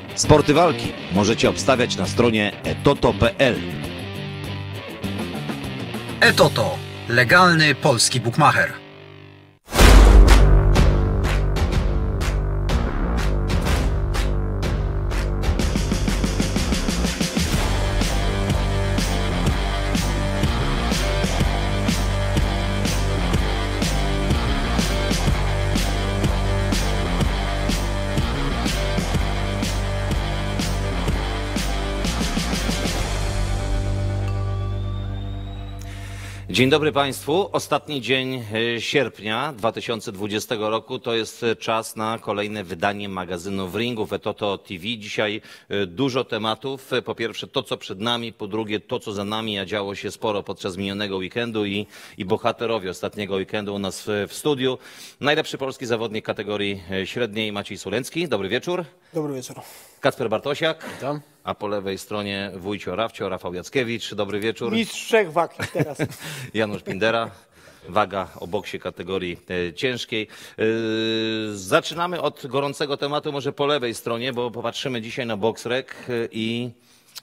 Sporty walki możecie obstawiać na stronie etoto.pl. Etoto. Legalny polski bukmacher. Dzień dobry Państwu. Ostatni dzień sierpnia 2020 roku to jest czas na kolejne wydanie magazynu w ringu w Etoto TV. Dzisiaj dużo tematów. Po pierwsze to, co przed nami, po drugie to, co za nami, a działo się sporo podczas minionego weekendu i bohaterowie ostatniego weekendu u nas w studiu. Najlepszy polski zawodnik kategorii średniej Maciej Sulencki. Dobry wieczór. Dobry wieczór. Kacper Bartosiak. Witam. A po lewej stronie wujcio Rafcio, Rafał Jackiewicz. Dobry wieczór. Mistrz trzech wag teraz. Janusz Pindera. Waga o boksie kategorii ciężkiej. Zaczynamy od gorącego tematu, może po lewej stronie, bo popatrzymy dzisiaj na BoxRec i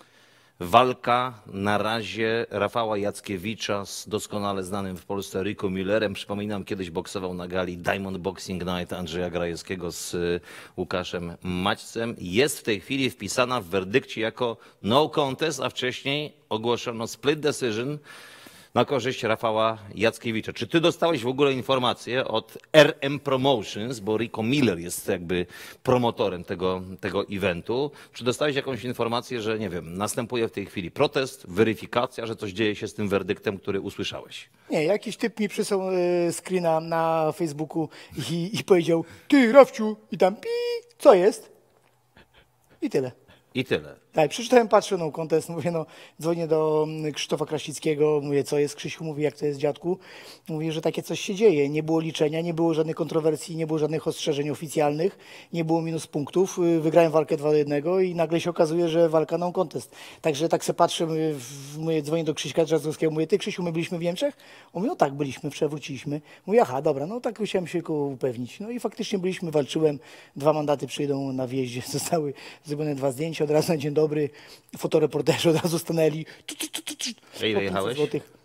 walka na razie Rafała Jackiewicza z doskonale znanym w Polsce Rico Millerem. Przypominam, kiedyś boksował na gali Diamond Boxing Night Andrzeja Grajewskiego z Łukaszem Maćcem. Jest w tej chwili wpisana w werdykcie jako no contest, a wcześniej ogłoszono split decision na korzyść Rafała Jackiewicza. Czy ty dostałeś w ogóle informację od RM Promotions, bo Rico Miller jest jakby promotorem tego eventu. Czy dostałeś jakąś informację, że nie wiem, następuje w tej chwili protest, weryfikacja, że coś dzieje się z tym werdyktem, który usłyszałeś? Nie, jakiś typ mi przysłał screena na Facebooku i powiedział: ty, Rafciu, i tam co jest? I tyle. I tyle. Tak, przeczytałem, patrzę, no contest, mówię, no, dzwonię do Krzysztofa Krasickiego, mówię, co jest, Krzysiu mówi, jak to jest, dziadku? Mówię, że takie coś się dzieje, nie było liczenia, nie było żadnych kontrowersji, nie było żadnych ostrzeżeń oficjalnych, nie było minus punktów, wygrałem walkę 2-1 i nagle się okazuje, że walka non contest. Także tak se patrzę, mówię, dzwonię do Krzyśka Drzazowskiego, mówię, ty, Krzysiu, my byliśmy w Niemczech? On mówi, no tak, byliśmy, przewróciliśmy. Mówię, aha, dobra, no tak chciałem się tylko upewnić. No i faktycznie byliśmy, walczyłem, 2 mandaty przyjdą na wjeździe, zostały zrobione 2 zdjęcia, od razu na dzień dobry, fotoreporterzy od razu stanęli. Ile jechałeś?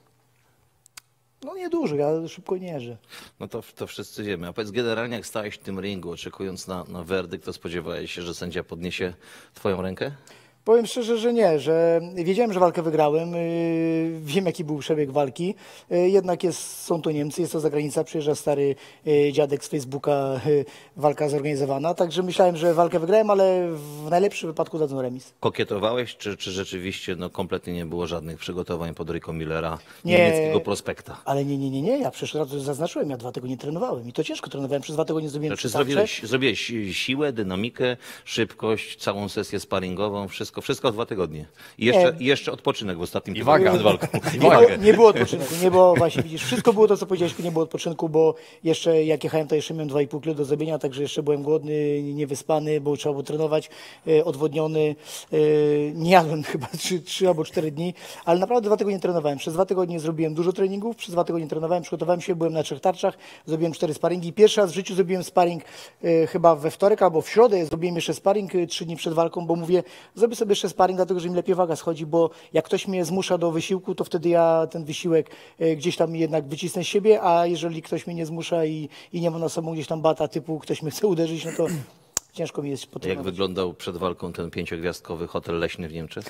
No niedużo, ja szybko nie jeżdżę. No to wszyscy wiemy. A powiedz, generalnie jak stałeś w tym ringu, oczekując na werdykt, to spodziewałeś się, że sędzia podniesie twoją rękę? Powiem szczerze, że nie, że wiedziałem, że walkę wygrałem, wiem jaki był przebieg walki, jednak są to Niemcy, jest to zagranica, przyjeżdża stary dziadek z Facebooka, walka zorganizowana, także myślałem, że walkę wygrałem, ale w najlepszym wypadku dadzą remis. Kokietowałeś, czy rzeczywiście no, kompletnie nie było żadnych przygotowań pod Rico Millera, niemieckiego prospekta? Ale nie, ja przecież raz zaznaczyłem, ja 2 tygodnie trenowałem i to ciężko trenowałem, przez 2 tygodnie zrobiłem Znaczy zrobiłeś siłę, dynamikę, szybkość, całą sesję sparingową, wszystko w 2 tygodnie. I jeszcze odpoczynek w ostatnim tygodniu przed walką. Nie było odpoczynku, nie było, właśnie widzisz, wszystko było to, co powiedziałeś, nie było odpoczynku, bo jeszcze jak jechałem, to jeszcze miałem 2,5 kg do zrobienia, także jeszcze byłem głodny, niewyspany, bo trzeba było trenować, odwodniony, nie jadłem chyba 3 albo 4 dni, ale naprawdę 2 tygodnie trenowałem. Przez 2 tygodnie zrobiłem dużo treningów, przez 2 tygodnie trenowałem, przygotowałem się, byłem na 3 tarczach, zrobiłem 4 sparingi. Pierwszy raz w życiu zrobiłem sparing chyba we wtorek albo w środę, zrobiłem jeszcze sparing 3 dni przed walką, bo mówię, zrobię sobie jeszcze sparing, dlatego że mi lepiej waga schodzi, bo jak ktoś mnie zmusza do wysiłku, to wtedy ja ten wysiłek gdzieś tam jednak wycisnę z siebie, a jeżeli ktoś mnie nie zmusza i nie ma na sobą gdzieś tam bata typu ktoś mnie chce uderzyć, no to ciężko mi jest potrenować. Jak wyglądał przed walką ten 5-gwiazdkowy hotel leśny w Niemczech?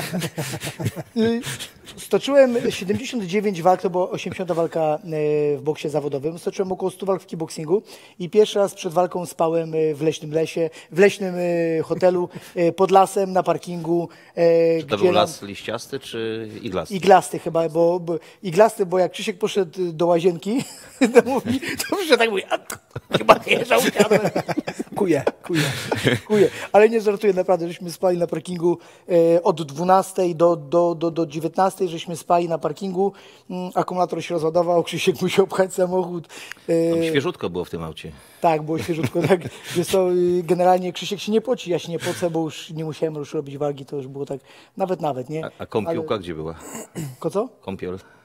Stoczyłem 79 walk, to była 80. walka w boksie zawodowym. Stoczyłem około 100 walk w kickboxingu i pierwszy raz przed walką spałem w leśnym lesie, w leśnym hotelu pod lasem na parkingu. Czy to był las liściasty czy iglasty? Iglasty chyba, iglasty, bo jak Krzysiek poszedł do łazienki, to mówi, że tak mówi, chyba nie żałuję. Kuję. Ale nie żartuję, naprawdę, żeśmy spali na parkingu od 12 do 19, żeśmy spali na parkingu, akumulator się rozładował, Krzysiek musiał pchać samochód. Tam świeżutko było w tym aucie. Tak, było świeżutko. Tak. Wiesz co, generalnie Krzysiek się nie poci, ja się nie pocę, bo już nie musiałem już robić wagi, to już było tak, nawet, nie? A kąpiłka gdzie była? Co? Kąpiel?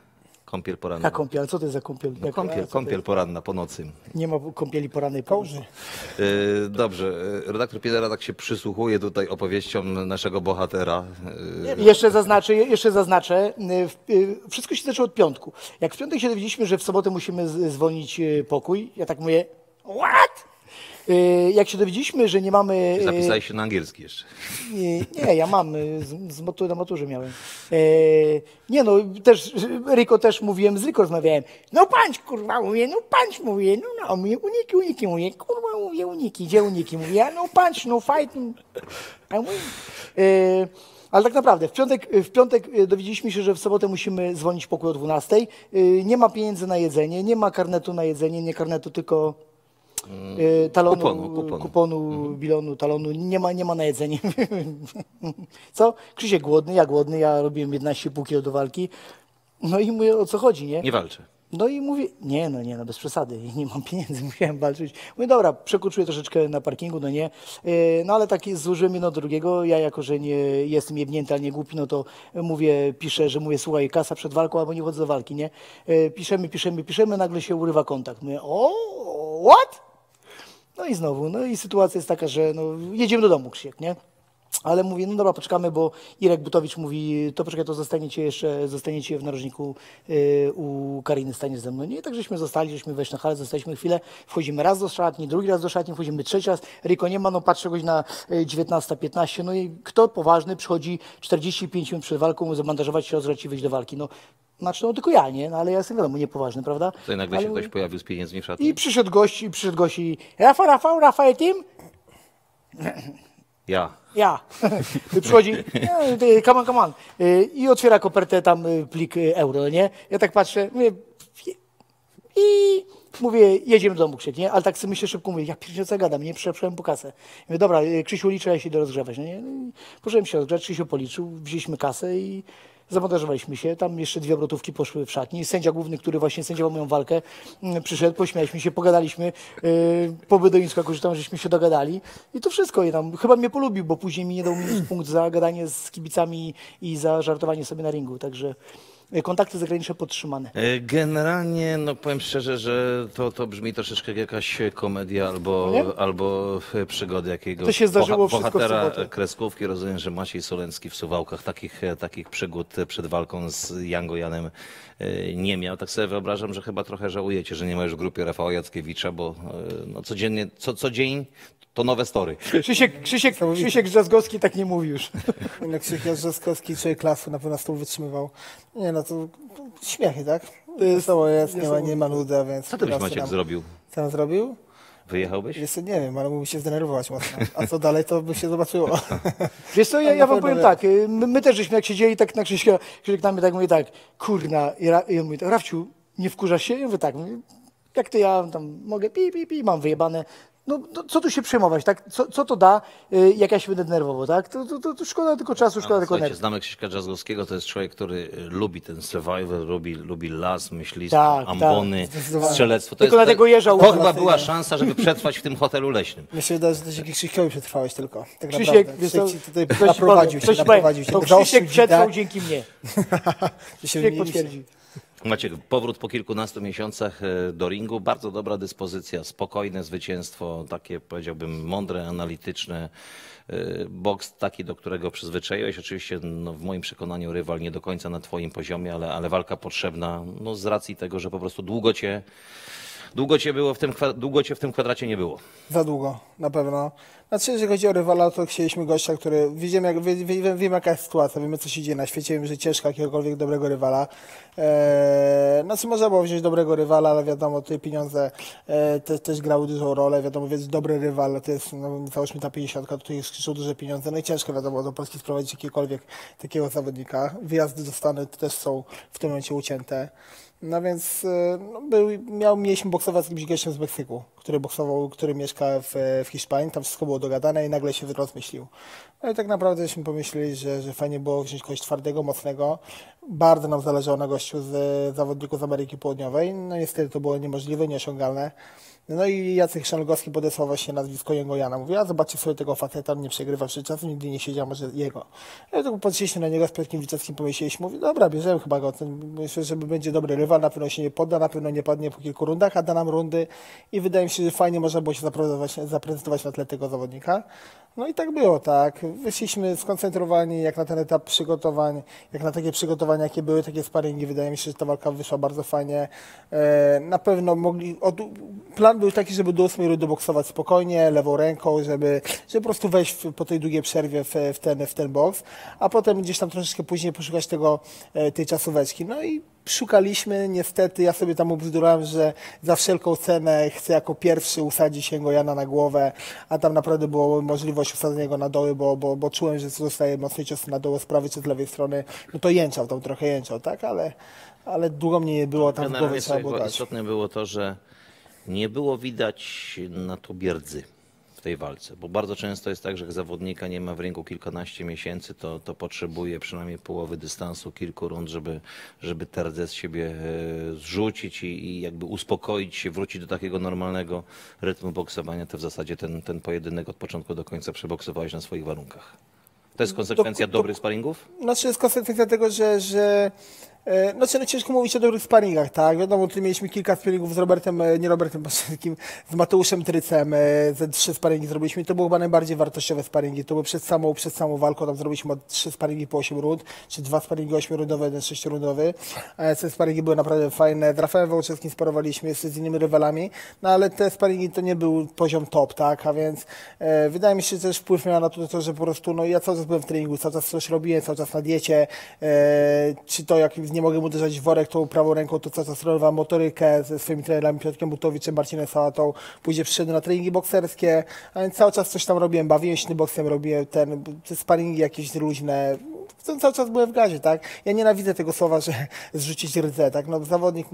Kąpiel poranna. Na kąpiel, co to jest za kąpiel? No, kąpiel poranna po nocy. Nie ma kąpieli porannej po nocy. Dobrze, redaktor Piedera tak się przysłuchuje tutaj opowieściom naszego bohatera. Jeszcze zaznaczę, wszystko się zaczęło od piątku. Jak w piątek się dowiedzieliśmy, że w sobotę musimy zwolnić pokój, ja tak mówię, what? Jak się dowiedzieliśmy, że nie mamy... Zapisałeś się na angielski jeszcze. Nie, ja mam, na maturze miałem. Nie no, też, Ryko też mówiłem, z Ryko rozmawiałem. No pańcz, kurwa, mówię, no pańcz, mówię, no mówię, uniki, mówię, kurwa, mówię, uniki, gdzie uniki? Mówię, no pańcz, no fight. A mówię, ale tak naprawdę, w piątek dowiedzieliśmy się, że w sobotę musimy zwolnić pokój o 12:00. Nie ma pieniędzy na jedzenie, nie ma karnetu na jedzenie, nie karnetu, tylko talonu, kuponu, bilonu, talonu, nie ma na jedzenie. Co? Krzysiek głodny, ja robiłem 11,5 kg do walki. No i mówię, o co chodzi, nie? Nie walczę. No i mówię, nie, bez przesady, nie mam pieniędzy, musiałem walczyć. Mówię, dobra, przekoczuję troszeczkę na parkingu, no nie. No ale tak złożyłem jedno do drugiego, ja jako, że nie jestem jebnięty, ale nie głupi, no to piszę, że mówię, słuchaj, kasa przed walką, albo nie chodzę do walki, nie. Piszemy, nagle się urywa kontakt. Mówię, what? No i znowu, no i sytuacja jest taka, że no, jedziemy do domu, Krzysiek, nie? Ale mówię, no dobra, poczekamy, bo Irek Butowicz mówi, to poczekaj, to zostaniecie w narożniku u Kariny, staniesz ze mną. Nie, tak żeśmy weszli na halę, zostaliśmy chwilę, wchodzimy raz do szatni, drugi raz do szatni, wchodzimy trzeci raz, Ryko nie ma, no patrzę godzina 19:15, no i kto poważny przychodzi 45 minut przed walką, zabandażować się, rozgrzać i wyjść do walki, no. Znaczy, no tylko ja, nie? No, ale ja jestem wiadomo, niepoważny, prawda? Tutaj nagle się ktoś pojawił z pieniędzmi w szatni. I przyszedł gość i Rafael Tim? Ja. Przychodzi, come on. I otwiera kopertę, tam plik euro, nie? Ja tak patrzę, mówię, jedziemy do domu, Krzysiek, nie? Ale tak sobie myślę szybko, mówię, ja pierdzielę co gadam, nie? Przyszedłem po kasę. Mówię, dobra, Krzysiu liczę, ja się idę rozgrzewać, no nie? No poszedłem się rozgrzać, Krzysiu policzył, wzięliśmy kasę i zamontażowaliśmy się. Tam jeszcze 2 obrotówki poszły w szatni. Sędzia główny, który właśnie sędziował moją walkę, przyszedł, pośmialiśmy się, pogadaliśmy. Po bedoińsku jakoś tam żeśmy się dogadali. I to wszystko. I tam chyba mnie polubił, bo później mi nie dał minus punkt za gadanie z kibicami i za żartowanie sobie na ringu. Także kontakty zagraniczne podtrzymane. Generalnie, no powiem szczerze, że to brzmi troszeczkę jak jakaś komedia albo przygody jakiegoś To się zdarzyło wszystko w bohatera sobotę. kreskówki. Rozumiem, że Maciej Solencki w Suwałkach takich przygód przed walką z Jango Janem nie miał. Tak sobie wyobrażam, że chyba trochę żałujecie, że nie ma już w grupie Rafała Jackiewicza, bo no codziennie, co dzień to nowe story. Krzysiek Drzazgowski tak nie mówi już. No, Krzysiek Drzazgowski, człowiek klasu, na pewno z tą wytrzymywał. Nie no, to śmiechy, tak? Wesoło jest, nie ma nudy, więc... Co ty byś, Maciek, zrobił? Co on zrobił? Wyjechałbyś? Jeszcze nie wiem, ale mógłby się zdenerwować mocno. A co dalej, to by się zobaczyło. Wiesz co, ja wam powiem tak, my też żeśmy jak siedzieli, tak na Krzysiek na mnie tak mówi tak, kurna, i on mówi tak, Rafciu, nie wkurzasz się? Ja mówię tak, jak to ja tam mogę, mam wyjebane. No co tu się przejmować, tak? Co to da, jak ja się będę denerwował, tak? To szkoda tylko czasu, szkoda tylko energii. Znamy Krzyśka Drzazgowskiego, to jest człowiek, który lubi ten survival, lubi las, myśli, Tak, ambony, strzelectwo. Tylko dlatego jeżdżał. To chyba była szansa, żeby przetrwać w tym hotelu leśnym. Mi się wydaje, że to dzięki Krzyśkowi przetrwałeś tylko. Tak Krzysiek, naprawdę. wiesz co, Krzysiek ci tutaj coś ci naprowadził powiem, się. to Krzysiek przetrwał dzięki mnie. Krzysiek potwierdzi. Maciek, powrót po kilkunastu miesiącach do ringu, bardzo dobra dyspozycja, spokojne zwycięstwo, takie powiedziałbym mądre, analityczne. Boks taki, do którego przyzwyczaiłeś. Oczywiście no, w moim przekonaniu rywal nie do końca na twoim poziomie, ale walka potrzebna no, z racji tego, że po prostu długo cię w tym kwadracie nie było. Za długo, na pewno. Znaczy, jeżeli chodzi o rywala, to chcieliśmy gościa, który... Wiemy, jaka jest sytuacja, wiemy, co się dzieje na świecie, wiemy, że ciężko jakiegokolwiek dobrego rywala. Znaczy, można było wziąć dobrego rywala, ale wiadomo, tutaj pieniądze też grały dużą rolę. Wiadomo, więc dobry rywal, to jest, no, załóżmy ta 50, tutaj jest duże pieniądze. No i ciężko, wiadomo, do Polski sprowadzić jakiegokolwiek takiego zawodnika. Wyjazdy do Stanów też są w tym momencie ucięte. No więc no, mieliśmy boksować z jakimś gościem z Meksyku, który mieszka w Hiszpanii, tam wszystko było dogadane i nagle się rozmyślił. No i tak naprawdę żeśmy pomyśleli, że fajnie było wziąć kogoś twardego, mocnego. Bardzo nam zależało na gościu z zawodników z Ameryki Południowej. No niestety to było niemożliwe, nieosiągalne. No i Jacek Szanogowski podesłał właśnie nazwisko jego Jana. Mówi, a zobaczcie sobie tego faceta, on nie przegrywa przy czasu, nigdy nie siedział, może jego. Ja tak patrzyliśmy na niego z Piotrkiem Wliczewskim, pomyśleliśmy, mówi, dobra, bierzemy chyba go, myślę, że będzie dobry rywal, na pewno się nie podda, na pewno nie padnie po kilku rundach, a da nam rundy i wydaje mi się, że fajnie można było się zaprezentować na tle tego zawodnika. No i tak było, tak. Wyszliśmy skoncentrowani jak na ten etap przygotowań, jak na takie przygotowania, jakie były, takie sparingi. Wydaje mi się, że ta walka wyszła bardzo fajnie. Na pewno plan był taki, żeby do 8 rundy boksować spokojnie, lewą ręką, żeby po prostu wejść po tej długiej przerwie w ten boks, a potem gdzieś tam troszeczkę później poszukać tej czasóweczki. No i szukaliśmy, niestety, ja sobie tam ubzdurałem, że za wszelką cenę chcę jako pierwszy usadzić jego Jana na głowę, a tam naprawdę była możliwość usadzenia go na doły, bo czułem, że zostaje mocny cios na doły z prawej czy z lewej strony, no to jęczał, tam trochę jęczał, tak, ale długo mnie nie było, tam w głowie trzeba było dać. Istotne było to, że nie było widać na tobie rdzy w tej walce, bo bardzo często jest tak, że jak zawodnika nie ma w ringu kilkanaście miesięcy, to potrzebuje przynajmniej połowy dystansu, kilku rund, żeby tę rdzę z siebie zrzucić i jakby uspokoić się, wrócić do takiego normalnego rytmu boksowania. To w zasadzie ten pojedynek od początku do końca przeboksowałeś na swoich warunkach. To jest konsekwencja dobrych sparingów? Znaczy jest konsekwencja tego, że no ciężko mówić o dobrych sparingach, tak? Wiadomo, tutaj mieliśmy kilka sparingów z Robertem, nie Robertem Paszyckim, z Mateuszem Trycem, ze 3 sparingi zrobiliśmy i to były chyba najbardziej wartościowe sparingi. To były przed samą walką, tam zrobiliśmy 3 sparingi po 8 rund, czy 2 sparingi 8-rundowe, 1 6-rundowy. Te sparingi były naprawdę fajne. Z Rafałem Wałczewskim sparowaliśmy jeszcze z innymi rywalami, no ale te sparingi to nie był poziom top, tak? A więc wydaje mi się, że też wpływ miał na to, że po prostu, no ja cały czas byłem w treningu, cały czas coś robiłem, cały czas na diecie, czy to jak nie mogę mu uderzać w worek tą prawą ręką, to cały czas trenowałem motorykę ze swoimi trenerami Piotrkiem Butowiczem, Marcinem Sałatą, później przyszedłem na treningi bokserskie, a więc cały czas coś tam robiłem, bawiłem się tym boksem, robiłem te sparingi jakieś luźne, cały czas byłem w gazie, tak? Ja nienawidzę tego słowa, że zrzucić rdzę, tak? No zawodnik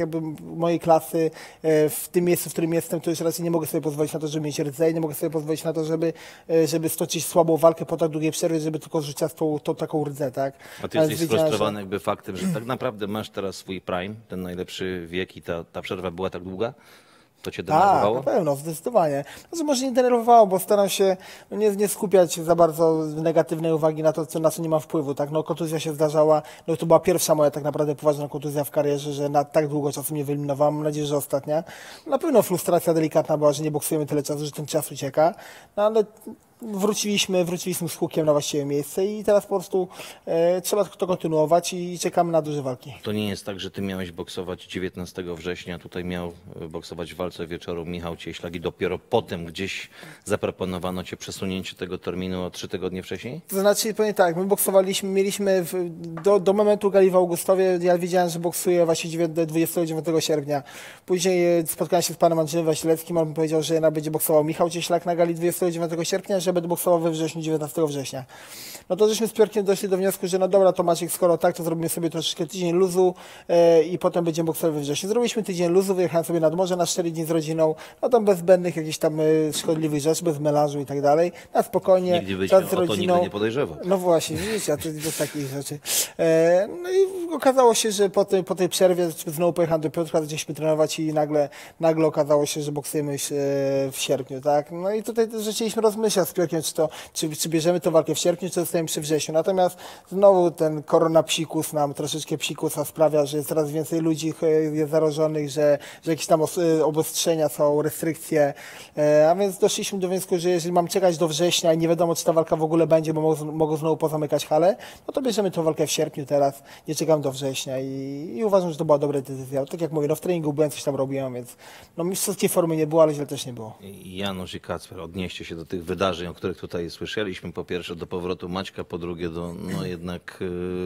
mojej klasy w tym miejscu, w którym jestem, to już raczej nie mogę sobie pozwolić na to, żeby mieć rdzę i nie mogę sobie pozwolić na to, żeby stoczyć słabą walkę po tak długiej przerwie, żeby tylko rzucić tą taką rdzę, tak? A ty jesteś sfrustrowany jakby faktem, że tak naprawdę masz teraz swój prime, ten najlepszy wiek i ta przerwa była tak długa? To cię denerwowało? Tak, na pewno, zdecydowanie. Znaczy, może nie denerwowało, bo staram się nie skupiać za bardzo negatywnej uwagi na to, na co nie mam wpływu. Tak? No, kontuzja się zdarzała, no to była pierwsza moja tak naprawdę poważna kontuzja w karierze, że na tak długo czasu mnie wyeliminowała. Mam nadzieję, że ostatnia. Na pewno frustracja delikatna była, że nie boksujemy tyle czasu, że ten czas ucieka, no ale wróciliśmy z hukiem na właściwe miejsce i teraz po prostu trzeba to kontynuować i czekamy na duże walki. To nie jest tak, że ty miałeś boksować 19 września, tutaj miał boksować w walce wieczoru Michał Cieślak i dopiero potem gdzieś zaproponowano ci przesunięcie tego terminu o 3 tygodnie wcześniej? To znaczy, powiem tak, my boksowaliśmy, mieliśmy do momentu gali w Augustowie, ja wiedziałem, że boksuję właśnie 29 sierpnia. Później spotkałem się z panem Andrzejem Wasilewskim, on mi powiedział, że będzie boksował Michał Cieślak na gali 29 sierpnia, że będę boksował we wrześniu, 19 września. No to żeśmy z Piorkiem doszli do wniosku, że no dobra, to Maciek, skoro tak, to zrobimy sobie troszeczkę tydzień luzu i potem będziemy boksować we wrześniu. Zrobiliśmy tydzień luzu, wyjechałem sobie nad morze na 4 dni z rodziną, no tam bez zbędnych jakichś tam szkodliwych rzeczy, bez melanżu i tak dalej. Na spokojnie, Nigdy byś czas z o to rodziną. nigdy nie podejrzewał. No właśnie, widzicie, a to do takich rzeczy. No i okazało się, że po tej przerwie znowu pojechałem do Piotra, gdzieśmy trenować i nagle okazało się, że boksujemy w sierpniu, tak? No i tutaj też zaczęliśmy rozmyślać z Piotrkiem, czy bierzemy tę walkę w sierpniu, czy zostajemy przy wrześniu. Natomiast znowu ten korona psikus nam troszeczkę psikusa sprawia, że jest coraz więcej ludzi jest zarażonych, że jakieś tam obostrzenia są, restrykcje, a więc doszliśmy do wniosku, że jeżeli mam czekać do września i nie wiadomo, czy ta walka w ogóle będzie, bo mogą znowu pozamykać halę, no to bierzemy tę walkę w sierpniu teraz, nie czekam do września i uważam, że to była dobra decyzja. Tak jak mówię, no w treningu byłem, coś tam robiłem, więc no mistrzowskiej formy nie było, ale źle też nie było. Janusz i Kacper, odnieście się do tych wydarzeń, o których tutaj słyszeliśmy. Po pierwsze do powrotu Maćka, po drugie do no jednak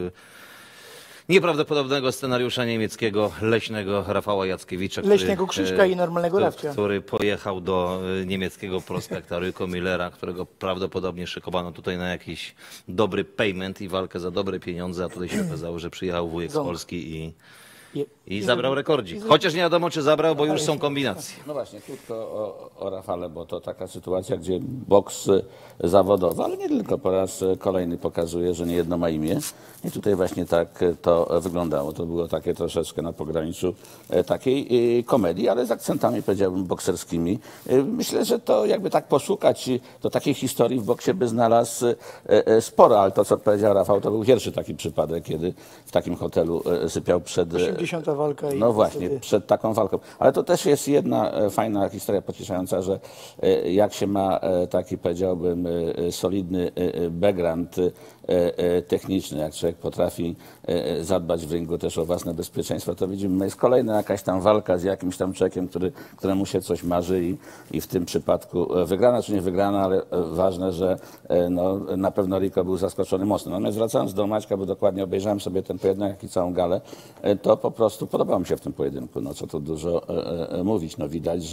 nieprawdopodobnego scenariusza niemieckiego, leśnego Rafała Jackiewicza. Leśnego Krzyżka i normalnego Rafcia. Który pojechał do niemieckiego prospekta Rico Millera, którego prawdopodobnie szykowano tutaj na jakiś dobry payment i walkę za dobre pieniądze, a tutaj się okazało, że przyjechał wujek z Polski I zabrał rekordzik. Chociaż nie wiadomo, czy zabrał, bo już są kombinacje. No właśnie, krótko o Rafale, bo to taka sytuacja, gdzie boks zawodowy, ale nie tylko, po raz kolejny pokazuje, że nie jedno ma imię. I tutaj właśnie tak to wyglądało. To było takie troszeczkę na pograniczu takiej komedii, ale z akcentami, powiedziałbym, bokserskimi. Myślę, że to jakby tak poszukać, to takiej historii w boksie by znalazł sporo, ale to, co powiedział Rafał, to był pierwszy taki przypadek, kiedy w takim hotelu sypiał przed... 80. walka. I No właśnie, niestety- przed taką walką. Ale to też jest jedna fajna historia pocieszająca, że jak się ma taki, powiedziałbym, solidny background techniczny, jak człowiek potrafi zadbać w ringu też o własne bezpieczeństwo, to widzimy, no jest kolejna jakaś tam walka z jakimś tam człowiekiem, któremu się coś marzy i w tym przypadku wygrana czy nie wygrana, ale ważne, że no, na pewno Rico był zaskoczony mocno. Natomiast wracając do Maćka, bo dokładnie obejrzałem sobie ten pojedynek, jak i całą galę, to po prostu podobało mi się w tym pojedynku. No co tu dużo mówić. No widać,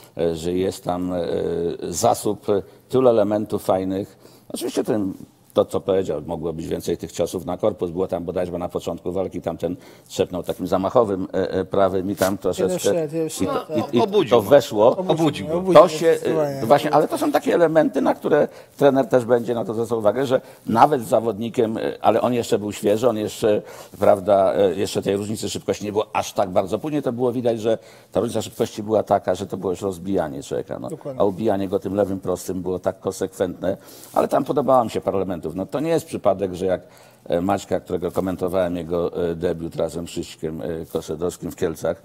że jest tam zasób tylu elementów fajnych. Oczywiście to, co powiedział, mogło być więcej tych ciosów na korpus. Było tam bodajże na początku walki, tamten trzepnął takim zamachowym prawym i tam troszeczkę i Obudził to go. weszło. Obudził go. To się właśnie, ale to są takie elementy, na które trener też będzie na to zwracał uwagę, że nawet z zawodnikiem, ale on jeszcze był świeży, on jeszcze, prawda, jeszcze tej różnicy szybkości nie było aż tak bardzo. Później to było widać, że ta różnica szybkości była taka, że to było już rozbijanie człowieka, no. A ubijanie go tym lewym prostym było tak konsekwentne, ale tam podobało mi się parę elementów. No to nie jest przypadek, że jak Maćka, którego komentowałem, jego debiut razem z Krzyśkiem Kosedowskim w Kielcach,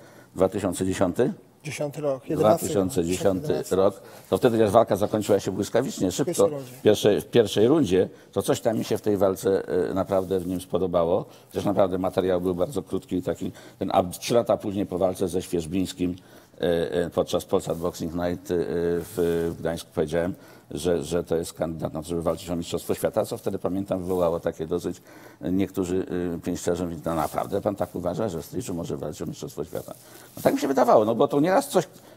2010? 10 rok, 11 2010 rok, to wtedy też walka zakończyła się błyskawicznie, szybko. rundzie. W pierwszej rundzie, to coś tam mi się w tej walce naprawdę w nim spodobało. Też naprawdę materiał był bardzo krótki i taki, a 3 lata później po walce ze Świerzbińskim podczas Polsat Boxing Night w Gdańsku powiedziałem, że to jest kandydat na to, żeby walczyć o Mistrzostwo Świata, co wtedy pamiętam wywołało takie dosyć, niektórzy pięściarze mówili, no naprawdę pan tak uważa, że Styczu może walczyć o Mistrzostwo Świata. No tak mi się wydawało, no bo to nieraz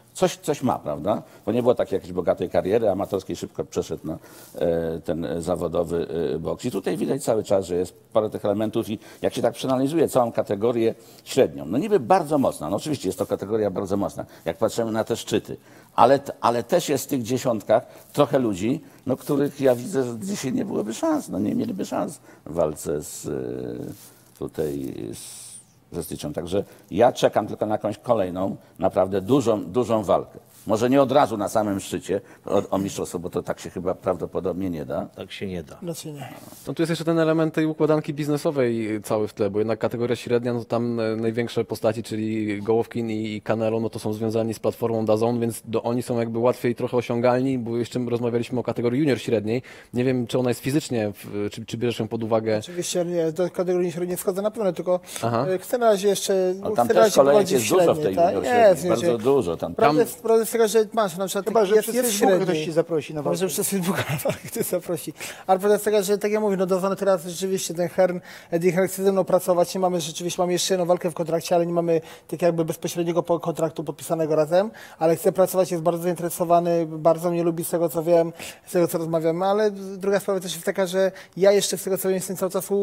coś ma, prawda? Bo nie było takiej jakiejś bogatej kariery amatorskiej, szybko przeszedł na ten zawodowy boks. I tutaj widać cały czas, że jest parę tych elementów i jak się tak przeanalizuje całą kategorię średnią, no niby bardzo mocna, no oczywiście jest to kategoria bardzo mocna, jak patrzymy na te szczyty, ale też jest w tych dziesiątkach trochę ludzi, no których ja widzę, że dzisiaj nie byłoby szans, no nie mieliby szans w walce ze Styczą. Także ja czekam tylko na jakąś kolejną, naprawdę dużą walkę. Może nie od razu na samym szczycie o mistrzostwo, bo to tak się chyba prawdopodobnie nie da. Tak się nie da. Znaczy nie. No tu jest jeszcze ten element tej układanki biznesowej cały w tle, bo jednak kategoria średnia, no tam największe postaci, czyli Gołowkin i Canelo, no to są związani z platformą DAZN, więc oni są jakby łatwiej trochę osiągalni, bo jeszcze rozmawialiśmy o kategorii junior średniej. Nie wiem, czy ona jest fizycznie, czy bierzesz ją pod uwagę. Oczywiście nie, do kategorii średniej nie wchodzę na pewno, tylko Aha. chcę na razie jeszcze... No tam chcę na też razie kolejek bardziej jest dużo w tej średniej, junior tak? średniej, bardzo dużo. Prawda jest tego, że masz na przykład... Chyba, że jest przez Facebooka średniej. ktoś ci zaprosi na walkę. Może przez Facebooka ktoś zaprosi. Ale prawda jest taka, że tak jak mówię, no dozwany teraz rzeczywiście ten Eddie Hearn chce ze mną pracować. Nie mamy rzeczywiście, mamy jeszcze jedną walkę w kontrakcie, ale nie mamy tak jakby bezpośredniego kontraktu podpisanego razem, ale chce pracować, jest bardzo zainteresowany, bardzo mnie lubi z tego co wiem, z tego co rozmawiamy, ale druga sprawa też jest taka, że ja jeszcze z tego co wiem jestem cały czas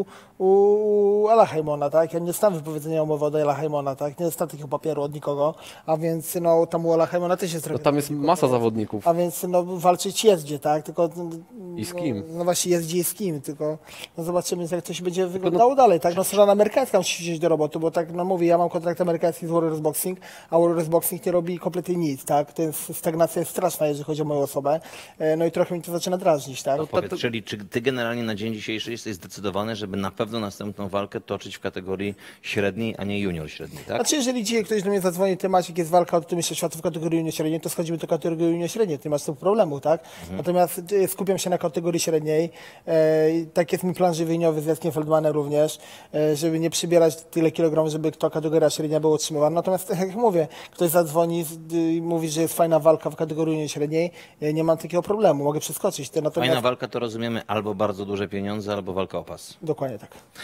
u Ala Hajmona, tak? Ja nie dostałem wypowiedzenia umowy od Ala Hajmona, tak? Nie dostałem takiego papieru od nikogo, a więc no tam u Ala Hajmona też jest trochę... No tam jest masa zawodników. A więc no, walczyć jest gdzie, tak? Tylko, I z kim? No właśnie jest gdzie i z kim, tylko no, zobaczymy jak to się będzie wyglądało dalej, tak? No strona amerykańska musi się wziąć do roboty, bo tak no mówię, ja mam kontrakt amerykański z Warriors Boxing, a Warriors Boxing nie robi kompletnie nic, tak? To jest stagnacja jest straszna, jeżeli chodzi o moją osobę. No i trochę mi to zaczyna drażnić, tak? Powiedz, czyli czy ty generalnie na dzień dzisiejszy jesteś zdecydowany, żeby na pewno następną walkę toczyć w kategorii średniej, a nie junior średniej, tak? Znaczy, jeżeli dzisiaj ktoś do mnie zadzwoni, ty Maciek, jest walka o tytuł mistrza świata w kategorii junior średniej, to schodzimy do kategorii junior średniej, ty masz tu problemu, tak? Natomiast skupiam się na kategorii średniej. Tak jest mi plan żywieniowy z Jackiem Feldmanem również, żeby nie przybierać tyle kilogramów, żeby to kategoria średnia była utrzymywana. Natomiast tak jak mówię, ktoś zadzwoni i mówi, że jest fajna walka w kategorii junior średniej, nie mam takiego problemu, mogę przeskoczyć. Natomiast... Fajna walka to rozumiemy albo bardzo duże pieniądze, albo walka o pas. Dokładnie tak.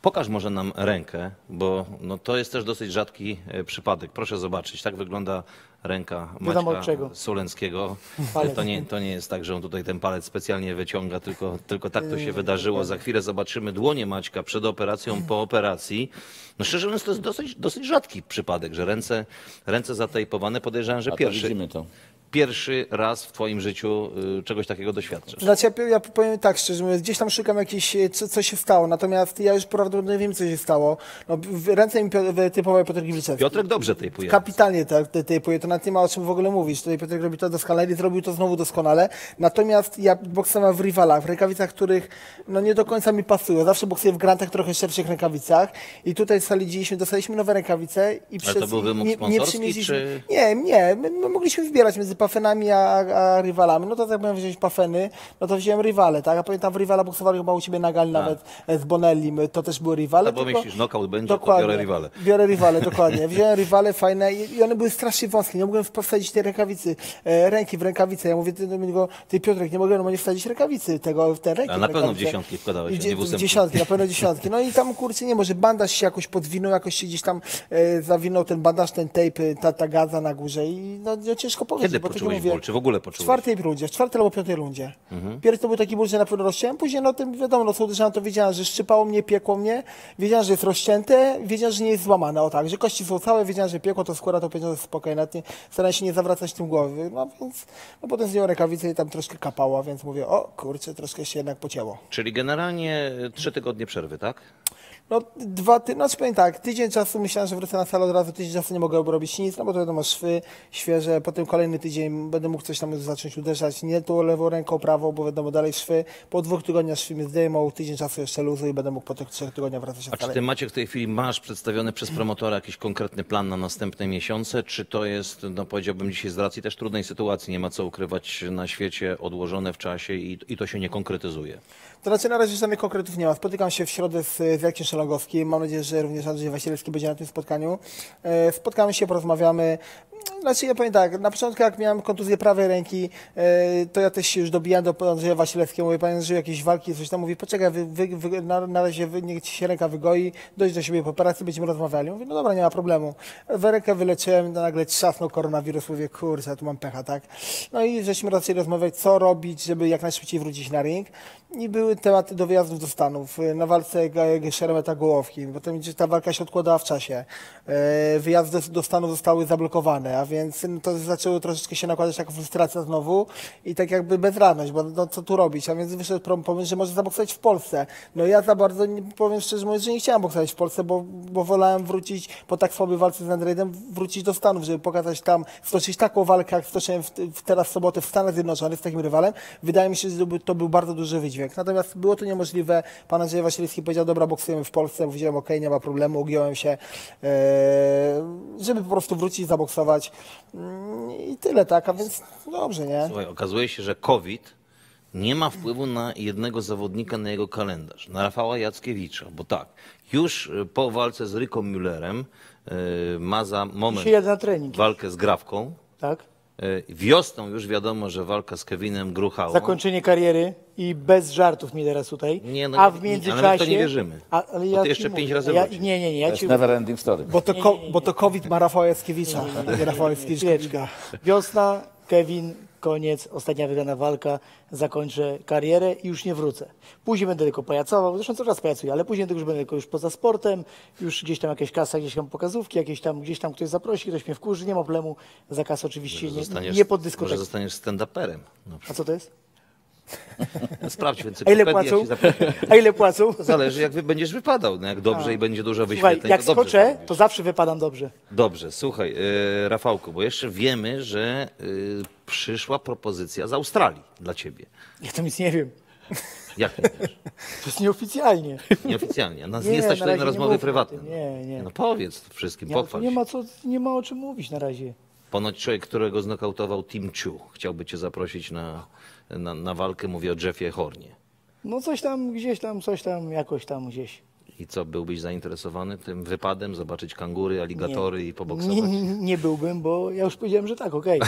Pokaż może nam rękę, bo no, to jest też dosyć rzadki przypadek. Proszę zobaczyć, tak wygląda ręka Wiadomo od Maćka czego. Soleńskiego. Palec. To nie jest tak, że on tutaj ten palec specjalnie wyciąga, tylko tak to się wydarzyło. Za chwilę zobaczymy dłonie Maćka przed operacją, po operacji. No szczerze mówiąc, to jest dosyć rzadki przypadek, że ręce zatejpowane. Podejrzewam, że A to widzimy to. pierwszy raz w twoim życiu czegoś takiego doświadczasz. Znaczy, ja powiem tak szczerze mówiąc, gdzieś tam szukam jakieś, co się stało, natomiast ja już prawdopodobnie wiem, co się stało. No, ręce mi typowe Piotr Gliwiczewski. Piotrek dobrze tejpuje. Kapitalnie tejpuje, to nawet nie ma o czym w ogóle mówić. Tutaj Piotr robi to doskonale i zrobił to znowu doskonale. Natomiast ja boksowałem w rywalach, w rękawicach, których no nie do końca mi pasują. Zawsze boksuję w grantach trochę szerszych rękawicach i tutaj dostaliśmy nowe rękawice i Ale to był wymóg sponsorski, czy... Nie, my mogliśmy wybierać między Pafenami a rywalami. No to jak miałem wziąć Pafeny, no to wziąłem rywale, tak? A pamiętam w rywala boksowali chyba u ciebie na gali nawet z Bonellim, to też były rywale. No bo tylko- myślisz, knockout będzie, to Dokładnie. biorę rywale. Biorę rywale, dokładnie. Wziąłem rywale fajne i one były strasznie wąskie. Nie mogłem wsadzić tej rękawicy, ręki w rękawicę. Ja mówię, ty Piotrek, nie mogę normalnie wsadzić rękawicy w te ręki. A na w pewno w rękawice. dziesiątki wkładałeś, a nie w W ósemki. dziesiątki, na pewno dziesiątki. No i tam kurczę nie może, bandaż się jakoś podwinął, jakoś się gdzieś tam zawinął ten bandaż, ten tape, ta gaza na górze i no ciężko powiedzieć. Kiedy bo tak poczułeś mówię, ból? Czy w ogóle w poczułeś? czwartej rundzie, w czwartej albo piątej rundzie. Pierwszy to był taki ból, że na pewno rozciąłem, później no tym wiadomo, no co uderzałem, to wiedziałem, że szczypało mnie, piekło mnie, wiedziałem, że jest rozcięte, wiedziałem, że nie jest złamane, o tak, że kości są całe, wiedziałem, że piekło, to skóra, to powiedziałem, że spokojnie, nawet nie, starałem się nie zawracać tym głowy, no więc, no potem zdjąłem rękawicę i tam troszkę kapało, więc mówię, o kurczę, troszkę się jednak pocięło. Czyli generalnie 3 tygodnie przerwy, tak? No znaczy powiem tak, tydzień czasu myślałem, że wrócę na salę od razu, tydzień czasu nie mogę robić nic, no bo to wiadomo, szwy świeże, potem kolejny tydzień będę mógł coś tam zacząć uderzać, nie tą lewą ręką, prawą, bo wiadomo, dalej szwy, po 2 tygodniach szwy mnie zdejmą, tydzień czasu jeszcze luzu i będę mógł po tych 3 tygodniach wracać A na czy salę. ty, Maciek, w tej chwili masz przedstawiony przez promotora jakiś konkretny plan na następne miesiące, czy to jest, no powiedziałbym dzisiaj z racji też trudnej sytuacji, nie ma co ukrywać na świecie, odłożone w czasie i to się nie konkretyzuje? To znaczy na razie żadnych konkretów nie ma. Spotykam się w środę z Jarkiem Szelongowskim. Mam nadzieję, że również Andrzej Wasilewski będzie na tym spotkaniu. Spotkamy się, porozmawiamy. Znaczy ja powiem tak, na początku jak miałem kontuzję prawej ręki, to ja też się już dobijałem do Andrzeja Wasilewskiego. Mówię, panie Andrzeju, jakieś walki, coś tam. Mówi, poczekaj, na razie niech ci się ręka wygoi, dojdź do siebie po operacji, będziemy rozmawiali. Mówię, no dobra, nie ma problemu. Rękę wyleczyłem, nagle trzasnął koronawirus. Mówię, kurczę, ja tu mam pecha, tak? No i żeśmy zaczęli rozmawiać, co robić, żeby jak najszybciej wrócić na ring. I były tematy do wyjazdów do Stanów. Na walce Szeremeta Gołowki. Potem ta walka się odkładała w czasie. Wyjazdy do Stanów zostały zablokowane, a więc to zaczęło troszeczkę się nakładać taka frustracja znowu i tak jakby bezradność, bo no, co tu robić? A więc wyszedł pomysł, że może zaboksować w Polsce. No ja za bardzo, powiem szczerze mówiąc, że nie chciałem boksować w Polsce, bo wolałem wrócić po tak słabej walce z Andrejem, wrócić do Stanów, żeby pokazać tam, stoczyć taką walkę, jak stoczyłem teraz w sobotę w Stanach Zjednoczonych z takim rywalem. Wydaje mi się, że to był bardzo duży wydźwięk. Natomiast było to niemożliwe. Pan Andrzej Wasilewski powiedział, dobra, boksujemy w Polsce. Powiedziałem, okej, nie ma problemu, ugiąłem się, żeby po prostu wrócić, zaboksować. I tyle, tak, a więc dobrze, nie? Słuchaj, okazuje się, że COVID nie ma wpływu na jednego zawodnika, na jego kalendarz, na Rafała Jackiewicza, bo tak, już po walce z Rico Müllerem ma za moment Dzisiaj jadę na trening, walkę z Grawką. tak? Wiosną już wiadomo, że walka z Kevinem Gruchałą. Zakończenie kariery i bez żartów mi teraz tutaj. Nie, no a nie- w ale międzyczasie... my w to nie wierzymy. Ale Bo ja ty jeszcze ci 5 mówię, razy ja, wrócisz. nie, To ja jest ci... never ending story. Bo to COVID ma Rafała Jackiewicza, nie Rafała Jackiewicza. Chwileczkę. Wiosna, Kevin, koniec, ostatnia wygrana walka, zakończę karierę i już nie wrócę. Później będę tylko pajacował, zresztą cały czas pajacuję, ale później tylko już będę tylko już poza sportem, już gdzieś tam jakaś kasa, gdzieś tam pokazówki, jakieś tam, gdzieś tam ktoś zaprosi, ktoś mnie wkurzy, nie ma problemu, za kasę oczywiście nie pod Może dyskoteką. zostaniesz stand-uperem. No, A co to jest? sprawdź w A ile encyklopedii, jak płacą? ci zaprosi. A ile płacą? Zależy, jak będziesz wypadał. No, jak dobrze i będzie dużo Słuchaj, wyświetleń, jak to dobrze skoczę, zarobisz. to zawsze wypadam dobrze. Dobrze, słuchaj, Rafałku, bo jeszcze wiemy, że przyszła propozycja z Australii dla ciebie. Ja to nic nie wiem. Jak nie wiesz? To jest nieoficjalnie. Nieoficjalnie. Nas Nie, nie, stać na tutaj razie na nie rozmowy mówmy o prywatne. tym. Nie. No powiedz wszystkim, pochwal się. Nie ma o czym mówić na razie. Ponoć człowiek, którego znokautował Tim Chu, chciałby cię zaprosić na walkę, mówię o Jeffie Hornie. No coś tam, gdzieś tam, coś tam, jakoś tam gdzieś. I co, byłbyś zainteresowany tym wypadem, zobaczyć kangury, aligatory i poboksować? Nie byłbym, bo ja już powiedziałem, że tak, okej.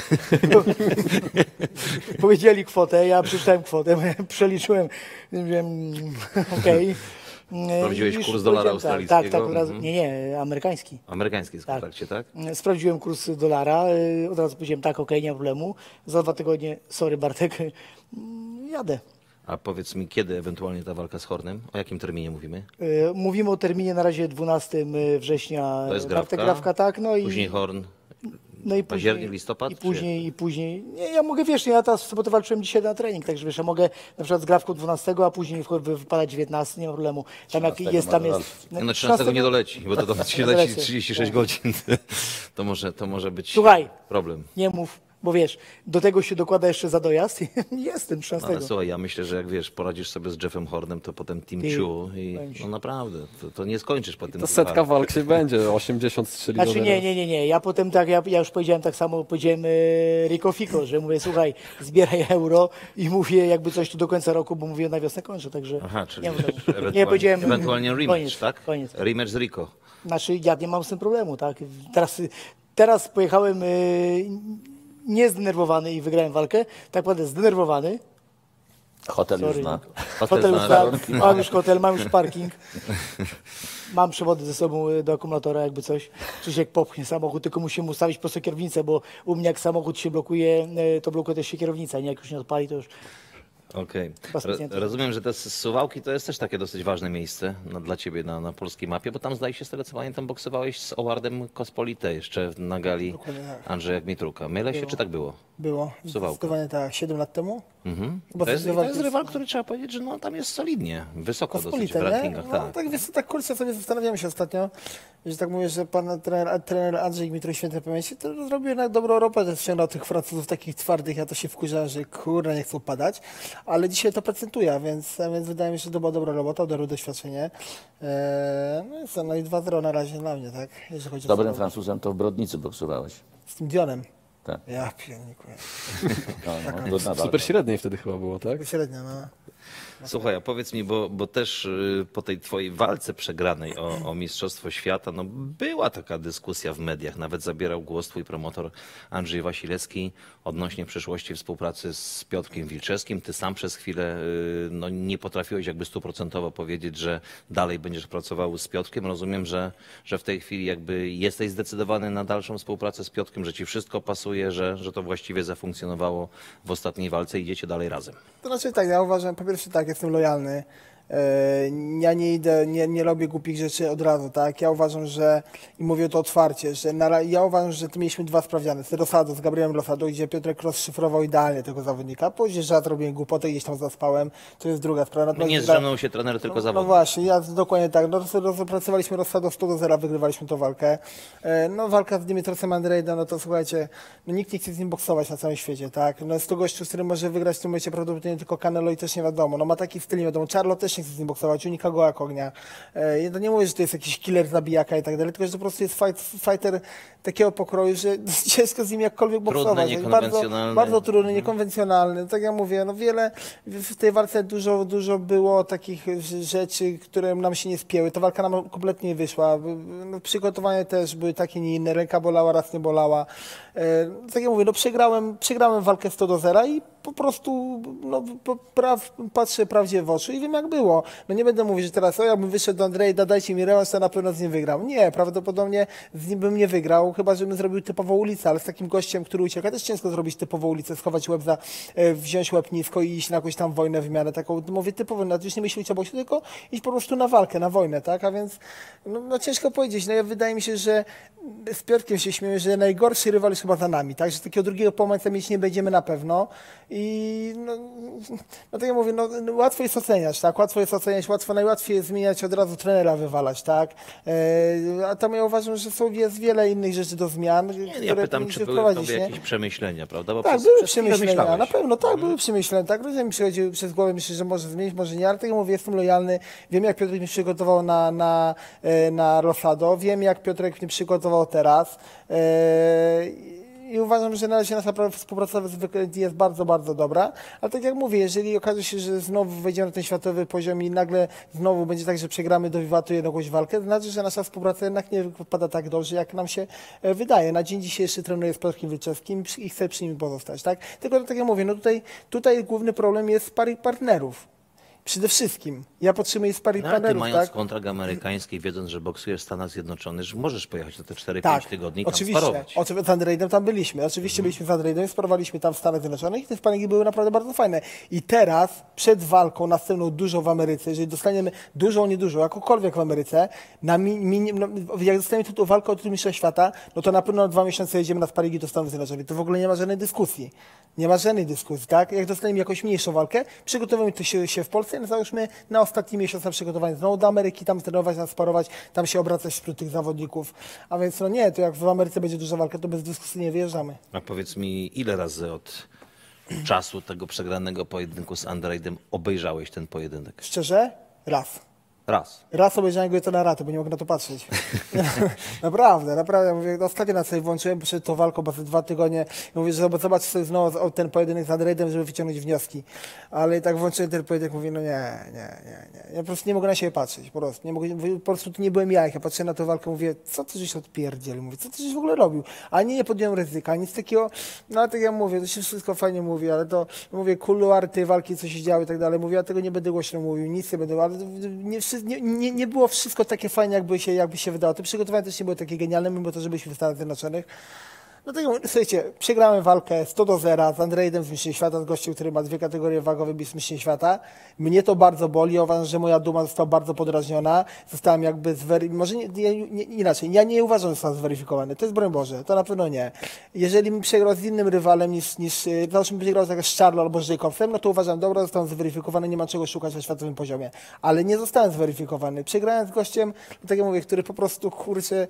Powiedzieli kwotę, ja przeczytałem kwotę, przeliczyłem, wiem, okej. Sprawdziłeś Już kurs dolara powiedziałem, australijskiego? Tak, od razu. Mhm. Nie, amerykański. Amerykański jest w kontakcie, tak? Sprawdziłem kurs dolara, od razu powiedziałem tak, okej, nie ma problemu. Za 2 tygodnie, sorry Bartek, jadę. A powiedz mi, kiedy ewentualnie ta walka z Hornem? O jakim terminie mówimy? Mówimy o terminie na razie 12 września. To jest Bartek Grawka, Grawka, tak. No Później i, Horn. no i październik, listopad, I później. Nie, ja mogę, wiesz, ja teraz w sobotę walczyłem dzisiaj na trening, także wiesz, ja mogę na przykład z Grawką 12, a później wypadać 19, nie ma problemu. Tam jak 13 jest, tam może jest. No 13 nie doleci, bo to się leci Dolecę. 36 godzin. To może być Słuchaj. problem. Nie mów, bo wiesz, do tego się dokłada jeszcze za dojazd i jestem 13. Ale słuchaj, ja myślę, że jak wiesz, poradzisz sobie z Jeffem Hornem, to potem Team Ty, Chu i powiem ci. no naprawdę, to nie skończysz po tym. To setka walk się będzie, 80 strzeli Znaczy do zera. nie. Ja potem tak, ja już powiedziałem tak samo, powiedziałem Rico Fico, że mówię, słuchaj, zbieraj euro i mówię jakby coś tu do końca roku, bo mówię na wiosnę kończę, także Aha, czyli nie ma problemu. ewentualnie, Nie, powiedziałem ewentualnie rematch, koniec, tak? Koniec. Rematch z Rico. Znaczy ja nie mam z tym problemu, tak? Teraz pojechałem nie zdenerwowany i wygrałem walkę, tak naprawdę zdenerwowany. Hotel już Sorry. zna. Hotel już znalazł. mam już hotel, mam już parking. Mam przewody ze sobą do akumulatora, jakby coś. Krzysiek popchnie samochód, tylko musimy ustawić prosto kierownicę, bo u mnie jak samochód się blokuje, to blokuje też się kierownica, nie? Jak już nie odpali, to już... Okej. Chyba specjalnie. Rozumiem, że te Suwałki to jest też takie dosyć ważne miejsce dla ciebie na polskiej mapie, bo tam zdaje się z tego co pamiętam boksowałeś z Owardem Kospolite jeszcze na gali Dokładnie tak. Andrzeja Gmitruka. Mylę się, czy tak było? Było. Suwałka. Zdecydowanie tak, 7 lat temu. Chyba To jest zdecydowanie- rywal, który trzeba powiedzieć, że no, tam jest solidnie, wysoko dosyć w Pospolite, nie? rankingach. No, Tak. tak, wiesz, co, tak kurczę sobie zastanawiamy się ostatnio, że tak mówię, że pan trener Andrzej Gmitruch świętej pamięci to zrobił jednak dobrą robotę, ściągnął tych Francuzów takich twardych, ja to się wkurzałem, że kurwa nie chcą padać, ale dzisiaj to prezentuje, a więc wydaje mi się, że to była dobra robota, dobre doświadczenie. No i co, no i 2-0 na razie dla mnie, tak? Jeżeli chodzi o Dobrym Francuzów. Francuzem to w Brodnicy boksowałeś. Z tym Dionem. Tak. Ja pierniku. No, trudna walka. Super średniej wtedy chyba było, tak? Średnio, no. Słuchaj, a powiedz mi, bo też po tej twojej walce przegranej o Mistrzostwo Świata, no była taka dyskusja w mediach, nawet zabierał głos twój promotor Andrzej Wasilewski odnośnie przyszłości współpracy z Piotrkiem Wilczewskim. Ty sam przez chwilę no, nie potrafiłeś jakby 100% powiedzieć, że dalej będziesz pracował z Piotrkiem. Rozumiem, że w tej chwili jakby jesteś zdecydowany na dalszą współpracę z Piotrkiem, że ci wszystko pasuje, że to właściwie zafunkcjonowało w ostatniej walce i idziecie dalej razem. To znaczy tak, ja uważam, po pierwsze tak, jestem lojalny. Ja nie idę, nie robię głupich rzeczy od razu, tak? Ja uważam, że, i mówię to otwarcie, że ja uważam, że tu mieliśmy 2 sprawdziany. Z Rosado, z Gabrielem Rosado, gdzie Piotrek rozszyfrował idealnie tego zawodnika. Później, że ja zrobiłem głupotę, gdzieś tam zaspałem. To jest druga sprawa. No Natomiast nie zrzemnął się trener, tylko no zawodnik. właśnie, ja dokładnie tak. No, pracowaliśmy Rosado 100-0, wygrywaliśmy tą walkę. No walka z Dimitrosem Andrejda, no to słuchajcie, no nikt nie chce z nim boksować na całym świecie, tak? No jest to gościu, z którym może wygrać w tym momencie prawdopodobnie tylko Canelo i też nie wiadomo. No ma taki styl, nie wiadomo. Charlo też nie chce z nim boksować, unika gołak ognia. Ja to nie mówię, że to jest jakiś killer, zabijaka i tak dalej, tylko że to po prostu jest fighter takiego pokroju, że ciężko z nim jakkolwiek Trudny, boksować. niekonwencjonalny. Bardzo trudny, niekonwencjonalny. Tak jak mówię, no wiele, w tej walce dużo było takich rzeczy, które nam się nie spięły. Ta walka nam kompletnie nie wyszła. No, przygotowania też były takie, nie inne. Ręka bolała, raz nie bolała. Tak jak mówię, no przegrałem walkę 100-0 i po prostu no, patrzę prawdzie w oczy i wiem jak było. No nie będę mówić, że teraz jakbym wyszedł do Andrzeja, dajcie mi rewanż, to na pewno z nim wygram. Nie, prawdopodobnie z nim bym nie wygrał, chyba żebym zrobił typową ulicę, ale z takim gościem, który ucieka, też ciężko zrobić typową ulicę, schować łeb wziąć łeb nisko i iść na jakąś tam wojnę w miarę taką, mówię typową, nawet już nie myśleć o boksie, tylko iść po prostu na walkę, na wojnę, tak? A więc no ciężko powiedzieć. No wydaje mi się, że z Piotrkiem się śmieję, że najgorszy rywal jest chyba za nami, tak? Że takiego drugiego pomocy mieć nie będziemy na pewno. I no tak jak mówię, no łatwo jest oceniać, tak? Łatwo jest oceniać, najłatwiej jest zmieniać od razu trenera, wywalać, tak? A tam ja uważam, że jest wiele innych rzeczy do zmian, Ja które pytam, powinniśmy czy były w wprowadzić, tobie nie? jakieś przemyślenia, prawda? Bo Tak, były przez chwilę przemyślenia, myślałeś. na pewno, tak, były przemyślenia, tak, różnie mi przychodziły przez głowę, myślę, że może zmienić, może nie, ale tak jak mówię, jestem lojalny, wiem jak Piotrek mnie przygotował na Rosado, wiem jak Piotrek mnie przygotował teraz i uważam, że na razie nasza współpraca jest bardzo, bardzo dobra, ale tak jak mówię, jeżeli okaże się, że znowu wejdziemy na ten światowy poziom i nagle znowu będzie tak, że przegramy do Wiwatu jakąś walkę, to znaczy, że nasza współpraca jednak nie wypada tak dobrze, jak nam się wydaje. Na dzień dzisiejszy trenuję z Piotrkiem Wilczewskim i chcę przy nim pozostać, tak? Tylko tak jak mówię, no tutaj główny problem jest partnerów. Przede wszystkim. Ja potrzebuję sparring No, ale ty partnerów, mając tak? kontrakt amerykański, wiedząc, że boksujesz w Stanach Zjednoczonych, że możesz pojechać na te 4-5 Tak, tygodni i tam oczywiście. sparować. Z Andrejdem tam byliśmy. Oczywiście byliśmy z Andrejdem, sparowaliśmy tam w Stanach Zjednoczonych i te sparingi były naprawdę bardzo fajne. I teraz, przed walką następną dużą w Ameryce, jeżeli dostaniemy dużą, niedużą, jakąkolwiek w Ameryce, jak dostaniemy tytuł walkę o tytuł mistrza świata, no to na pewno na 2 miesiące jedziemy na sparingi do Stanów Zjednoczonych. To w ogóle nie ma żadnej dyskusji. Nie ma żadnej dyskusji, tak? Jak dostaniemy jakąś mniejszą walkę, przygotowujemy to się w Polsce, no załóżmy na ostatni miesiąc na przygotowanie znowu do Ameryki, tam trenować, tam sparować, tam się obracać wśród tych zawodników. A więc no nie, to jak w Ameryce będzie duża walka, to bez dyskusji nie wyjeżdżamy. A powiedz mi, ile razy od czasu tego przegranego pojedynku z Andrejdem obejrzałeś ten pojedynek? Szczerze? Raz. Raz. Raz obejrzałem go to na raty, bo nie mogę na to patrzeć. Naprawdę. Mówię, ostatnio na sobie włączyłem przed tą walką, bo za 2 tygodnie. I mówię, że zobacz sobie znowu ten pojedynek z Andrejdem, żeby wyciągnąć wnioski. Ale tak włączyłem ten pojedynek, mówię, no nie. Ja po prostu nie mogę na siebie patrzeć, po prostu. Nie mogę, po prostu to nie byłem ja. Jak ja patrzyłem na tę walkę, mówię, co ty żeś odpierdziel? Mówię, co ty żeś w ogóle robił? Ani nie podjąłem ryzyka, nic takiego. No ale tak jak mówię, to się wszystko fajnie mówi, ale to, mówię, kuluary tej walki, co się działo i tak dalej. Mówię, ja tego nie będę głośno mówił, nic nie będę, ale nie było wszystko takie fajne, jakby się wydało. Te przygotowania też nie były takie genialne, mimo to, że byliśmy w Stanach Zjednoczonych. No to słuchajcie, przegrałem walkę 100-0 z Andrejdem z mistrzem świata, z gościem, który ma 2 kategorie wagowe z mistrzem świata. Mnie to bardzo boli, uważam, że moja duma została bardzo podrażniona. Zostałem jakby inaczej, ja nie uważam, że zostałem zweryfikowany. To jest broń Boże, to na pewno nie. Jeżeli bym przegrał z innym rywalem niż załóżmy przegrał z Charlo albo z Jacobsem, no to uważam, dobra, zostałem zweryfikowany, nie ma czego szukać na światowym poziomie. Ale nie zostałem zweryfikowany. Przegrałem z gościem, tak jak mówię, który po prostu, kurczę,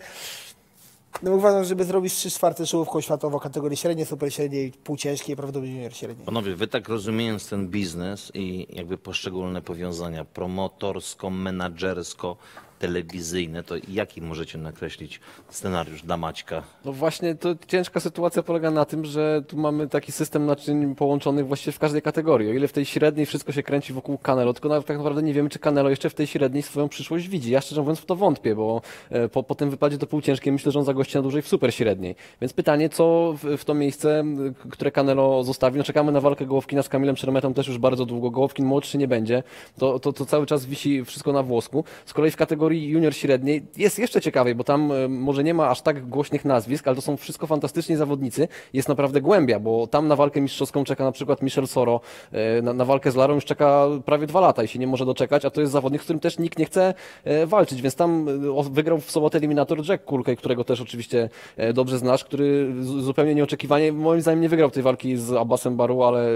no uważam, żeby zrobić 3/4 czołówką światową kategorii średniej, super średniej, półciężkiej, prawdopodobnie junior średniej. Panowie, wy tak rozumiejąc ten biznes i jakby poszczególne powiązania promotorsko, menadżersko, telewizyjne, to jaki możecie nakreślić scenariusz dla Maćka? No właśnie, to ciężka sytuacja polega na tym, że tu mamy taki system naczyń połączonych właściwie w każdej kategorii. O ile w tej średniej wszystko się kręci wokół Canelo, tylko nawet tak naprawdę nie wiemy, czy Canelo jeszcze w tej średniej swoją przyszłość widzi. Ja szczerze mówiąc w to wątpię, bo po tym wypadzie do półciężkiej myślę, że on zagości na dłużej w super średniej. Więc pytanie, co w to miejsce, które Canelo zostawi? No czekamy na walkę Gołowkina z Kamilem Szermetą też już bardzo długo. Gołowkin młodszy nie będzie. To cały czas wisi wszystko na włosku. Z kolei w kategorii junior średniej jest jeszcze ciekawiej, bo tam może nie ma aż tak głośnych nazwisk, ale to są wszystko fantastyczni zawodnicy. Jest naprawdę głębia, bo tam na walkę mistrzowską czeka na przykład Michel Soro, na walkę z Larą już czeka prawie 2 lata i się nie może doczekać, a to jest zawodnik, z którym też nikt nie chce walczyć, więc tam wygrał w sobotę eliminator Jack Kulkej, którego też oczywiście dobrze znasz, który zupełnie nieoczekiwanie, moim zdaniem nie wygrał tej walki z Abbasem Baru, ale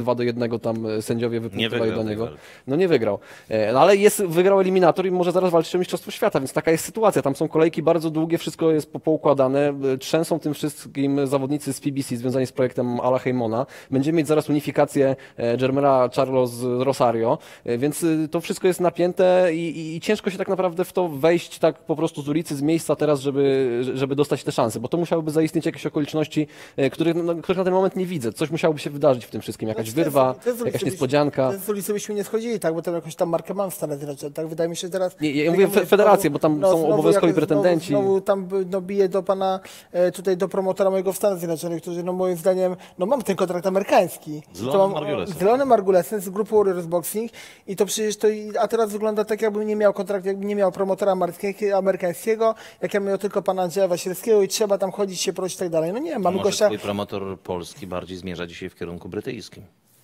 2-1 tam sędziowie wypunktowali do niego. No nie wygrał. No ale wygrał eliminator i może zaraz walczyć o Mistrzostwo Świata, więc taka jest sytuacja. Tam są kolejki bardzo długie, wszystko jest poukładane. Trzęsą tym wszystkim zawodnicy z PBC związani z projektem Ala Heymona. Będziemy mieć zaraz unifikację Jermera Charlo z Rosario, więc to wszystko jest napięte i ciężko się tak naprawdę w to wejść tak po prostu z ulicy, z miejsca teraz, żeby dostać te szanse, bo to musiałyby zaistnieć jakieś okoliczności, których na ten moment nie widzę. Coś musiałoby się wydarzyć w tym wszystkim, jakaś wyrwa, jakaś niespodzianka. Z ulicy byśmy nie schodzili, tak, bo tam jakąś tam markę mam w Stanach Zjednoczonych, tak, wydaje mi się, że teraz... Ja mówię federację, bo tam są obowiązkowi pretendenci. Znowu tam bije do pana, tutaj do promotora mojego w Stanach Zjednoczonych, który moim zdaniem, mam ten kontrakt amerykański. Z Leonem Margulesem. Z Leonem Margulesem, z grupy Warriors Boxing i to przecież a teraz wygląda tak, jakbym nie miał kontraktu, jakbym nie miał promotora amerykańskiego, jak ja miał tylko pana Andrzeja Wasilewskiego i trzeba tam chodzić, się prosić i tak dalej. No nie, mamy Może gościa... twój promotor polski bardziej zmierza dzisiaj w kierunku brytyjskim.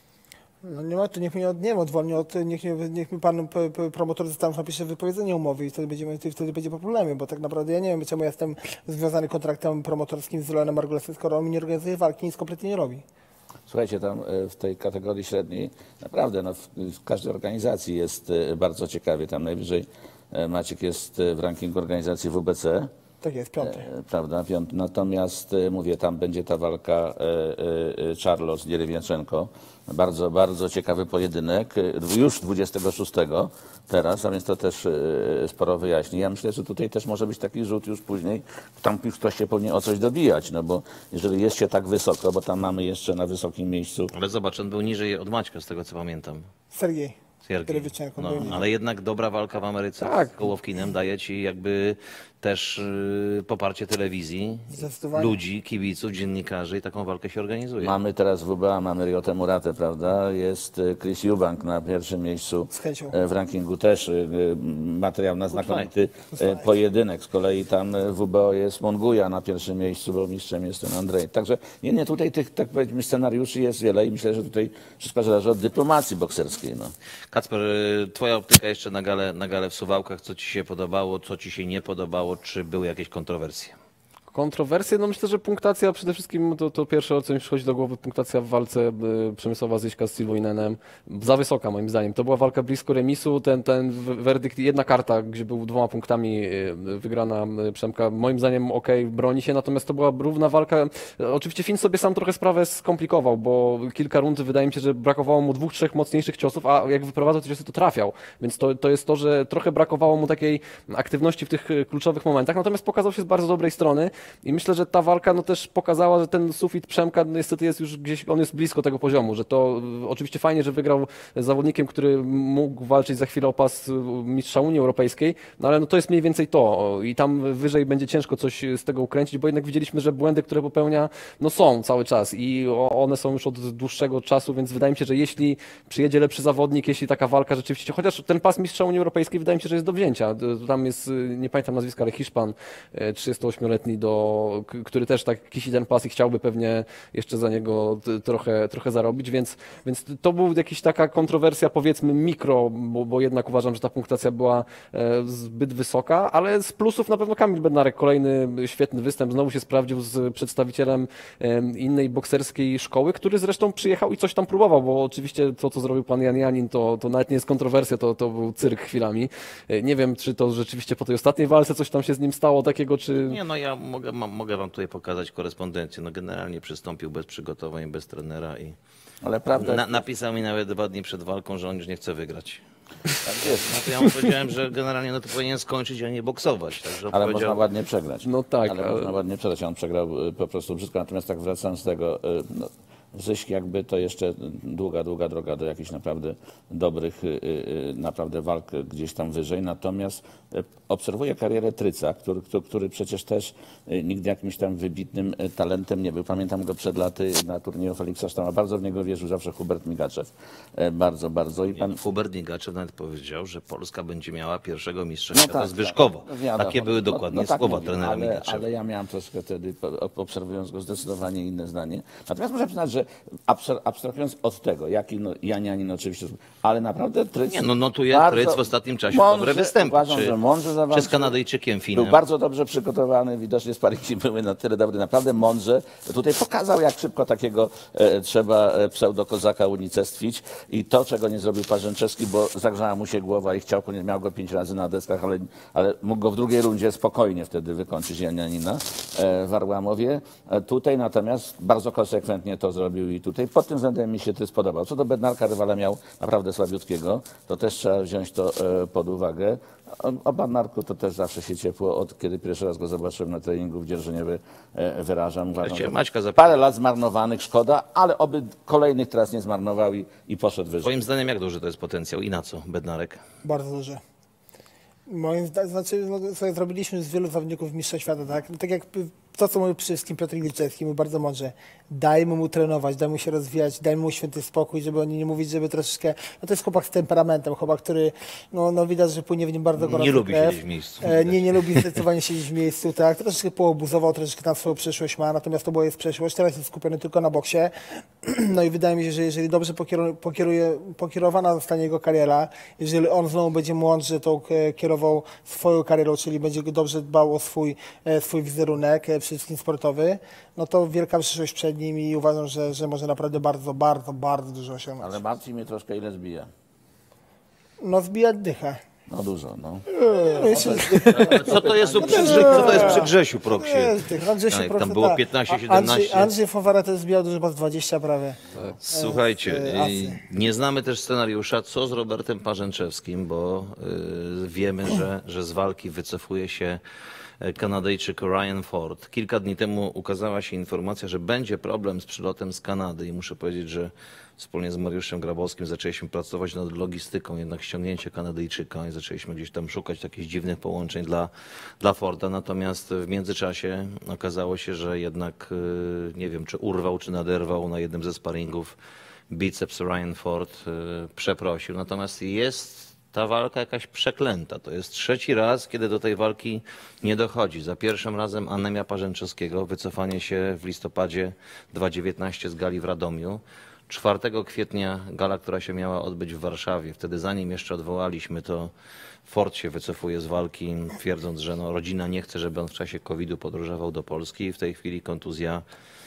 No nie ma, to niech mnie odwolni niech mi pan promotor napisze wypowiedzenie umowy i wtedy będzie po problemie, bo tak naprawdę ja nie wiem, czemu ja jestem związany kontraktem promotorskim z Leonem Margulesem, skoro on mi nie organizuje walki, nic kompletnie nie robi. Słuchajcie, tam w tej kategorii średniej naprawdę w każdej organizacji jest bardzo ciekawie. Tam najwyżej Maciek jest w rankingu organizacji WBC. Tak jest, 5. Prawda, 5. Natomiast mówię, tam będzie ta walka Charlo z Jerewiaczenko. Bardzo, bardzo ciekawy pojedynek. Już 26 teraz, a więc to też sporo wyjaśni. Ja myślę, że tutaj też może być taki rzut już później. Tam już ktoś się powinien o coś dobijać, no bo jeżeli jest się tak wysoko, bo tam mamy jeszcze na wysokim miejscu. Ale zobacz, on był niżej od Maćka, z tego co pamiętam. Sergiej. który wyciągnął No, bojownika. ale jednak dobra walka w Ameryce Tak. z Gołowkinem daje ci jakby też poparcie telewizji, Zdecydowanie. ludzi, kibiców, dziennikarzy i taką walkę się organizuje. Mamy teraz WBA, mamy Ryotę Muratę, prawda? Jest Chris Eubank na pierwszym miejscu Z chęcią. w rankingu też. Materiał na znakomity pojedynek. Z kolei tam w WBO jest Monguja na pierwszym miejscu, bo mistrzem jest ten Andrzej. Także nie, tutaj tych, tak powiedzmy, scenariuszy jest wiele i myślę, że tutaj wszystko zależy od dyplomacji bokserskiej. No. Kacper, twoja optyka jeszcze na galę w Suwałkach. Co ci się podobało, co ci się nie podobało? Czy były jakieś kontrowersje? Kontrowersje, no myślę, że punktacja przede wszystkim to pierwsze, o co mi przychodzi do głowy, punktacja w walce Przemysława Zyśka z Silvoinenem. Za wysoka moim zdaniem. To była walka blisko remisu, ten werdykt, jedna karta, gdzie był 2 punktami wygrana Przemka, moim zdaniem broni się, natomiast to była równa walka. Oczywiście Finn sobie sam trochę sprawę skomplikował, bo kilka rund wydaje mi się, że brakowało mu 2-3 mocniejszych ciosów, a jak wyprowadzał te ciosy, to trafiał. Więc to jest to, że trochę brakowało mu takiej aktywności w tych kluczowych momentach, natomiast pokazał się z bardzo dobrej strony. I myślę, że ta walka no też pokazała, że ten sufit Przemka niestety jest już gdzieś, on jest blisko tego poziomu, że to oczywiście fajnie, że wygrał z zawodnikiem, który mógł walczyć za chwilę o pas mistrza Unii Europejskiej, no ale no to jest mniej więcej to i tam wyżej będzie ciężko coś z tego ukręcić, bo jednak widzieliśmy, że błędy, które popełnia, no są cały czas i one są już od dłuższego czasu, więc wydaje mi się, że jeśli przyjedzie lepszy zawodnik, jeśli taka walka rzeczywiście, chociaż ten pas mistrza Unii Europejskiej wydaje mi się, że jest do wzięcia. Tam jest, nie pamiętam nazwiska, ale Hiszpan, 38-letni, który też tak kisi ten pas i chciałby pewnie jeszcze za niego trochę zarobić, więc to był jakiś taka kontrowersja, powiedzmy mikro, bo jednak uważam, że ta punktacja była zbyt wysoka, ale z plusów na pewno Kamil Bednarek, kolejny świetny występ, znowu się sprawdził z przedstawicielem innej bokserskiej szkoły, który zresztą przyjechał i coś tam próbował, bo oczywiście to, co zrobił pan Jan Janin, to nawet nie jest kontrowersja, to był cyrk chwilami. Nie wiem, czy to rzeczywiście po tej ostatniej walce coś tam się z nim stało takiego, czy... Nie, no ja mogę wam tutaj pokazać korespondencję. No generalnie przystąpił bez przygotowań, bez trenera i Ale prawda napisał mi nawet 2 dni przed walką, że on już nie chce wygrać. tak jest. No to ja mu powiedziałem, że generalnie no to powinien skończyć, a nie boksować. Także Ale powiedział, można ładnie przegrać. No tak, Ale można ładnie przegrać. On przegrał po prostu brzydko. Natomiast tak wracając do tego, no, Zyś jakby to jeszcze długa droga do jakichś naprawdę dobrych naprawdę walk gdzieś tam wyżej. Natomiast obserwuję karierę Tryca, który przecież też nigdy jakimś tam wybitnym talentem nie był. Pamiętam go przed laty na turnieju Feliksa Sztama. Bardzo w niego wierzył zawsze Hubert Migaczew. Bardzo. I pan... Hubert Nigaczew nawet powiedział, że Polska będzie miała pierwszego mistrza No świata tak, z Wyszkowa. tak. Wiadomo. Takie były dokładnie tak słowa mówił, trenera Migaczewa. ale ja miałem troszkę wtedy, obserwując go, zdecydowanie inne zdanie. Natomiast muszę przyznać, że abstrahując od tego, jaki Jan Janin oczywiście, ale naprawdę Tryc... Nie, no notuje Tryc w ostatnim czasie dobre występy. Uważam, że mądrze zawalczył. Czy z Kanadyjczykiem Finem. Był bardzo dobrze przygotowany, widocznie sparingi były na tyle dobre, naprawdę mądrze. Tutaj pokazał, jak szybko takiego trzeba pseudokozaka unicestwić i to, czego nie zrobił Parzęczewski, bo zagrzała mu się głowa i miał go 5 razy na deskach, ale mógł go w drugiej rundzie spokojnie wtedy wykończyć Janina w Arłamowie. Tutaj natomiast bardzo konsekwentnie to zrobił i tutaj pod tym względem mi się Tryc podobał. Co do Bednarka, rywala miał naprawdę słabiutkiego, to też trzeba wziąć to pod uwagę. O Bednarku to też zawsze się ciepło, od kiedy pierwszy raz go zobaczyłem na treningu w Dzierżoniowie wyrażam. Uważam, że Maćka parę lat zmarnowanych, szkoda, ale oby kolejnych teraz nie zmarnował i poszedł wyżej. Twoim zdaniem jak duży to jest potencjał i na co Bednarek? Bardzo duży. Moim zdaniem, sobie zrobiliśmy z wielu zawodników mistrza świata, tak? Tak jak to, co mówił przede wszystkim Piotr Gliczewski, mówił bardzo mądrze. Dajmy mu trenować, dajmy mu się rozwijać, dajmy mu święty spokój, żeby oni nie mówić, żeby troszeczkę... No to jest chłopak z temperamentem, chłopak, który, no widać, że płynie w nim bardzo gorąco Nie lubi krew. siedzieć w miejscu. Nie lubi zdecydowanie siedzieć w miejscu, tak. Troszeczkę poobuzował, troszeczkę tam swoją przyszłość ma, natomiast to była jest przeszłość. Teraz jest skupiony tylko na boksie. No i wydaje mi się, że jeżeli dobrze pokierowana zostanie jego kariera, jeżeli on znowu będzie mądrze tą kierował swoją karierą, czyli będzie dobrze dbał o swój wizerunek, przede wszystkim sportowy, no to wielka przyszłość przed nim i uważam, że może naprawdę bardzo dużo osiągnąć. Ale martwi mnie troszkę, ile zbija. No zbijać dychę. No dużo, no. Co to jest przy Grzesiu Proksie? Andrzej się Tak, prosto, tam było tak. 15-17. Andrzej Fonwara to zbijał dużo, chyba z 20 prawie. Słuchajcie, Asy. nie znamy też scenariusza, co z Robertem Parzęczewskim, bo wiemy, że z walki wycofuje się Kanadyjczyk Ryan Ford. Kilka dni temu ukazała się informacja, że będzie problem z przylotem z Kanady i muszę powiedzieć, że wspólnie z Mariuszem Grabowskim zaczęliśmy pracować nad logistyką, jednak ściągnięcie Kanadyjczyka i zaczęliśmy gdzieś tam szukać takich dziwnych połączeń dla Forda. Natomiast w międzyczasie okazało się, że jednak nie wiem, czy urwał, czy naderwał na jednym ze sparingów biceps Ryan Ford, przeprosił. Natomiast jest ta walka jakaś przeklęta. To jest trzeci raz, kiedy do tej walki nie dochodzi. Za pierwszym razem anemia Parzęczewskiego, wycofanie się w listopadzie 2019 z gali w Radomiu. 4 kwietnia gala, która się miała odbyć w Warszawie. Wtedy zanim jeszcze odwołaliśmy, to Ford się wycofuje z walki, twierdząc, że no, rodzina nie chce, żeby on w czasie COVID-u podróżował do Polski i w tej chwili kontuzja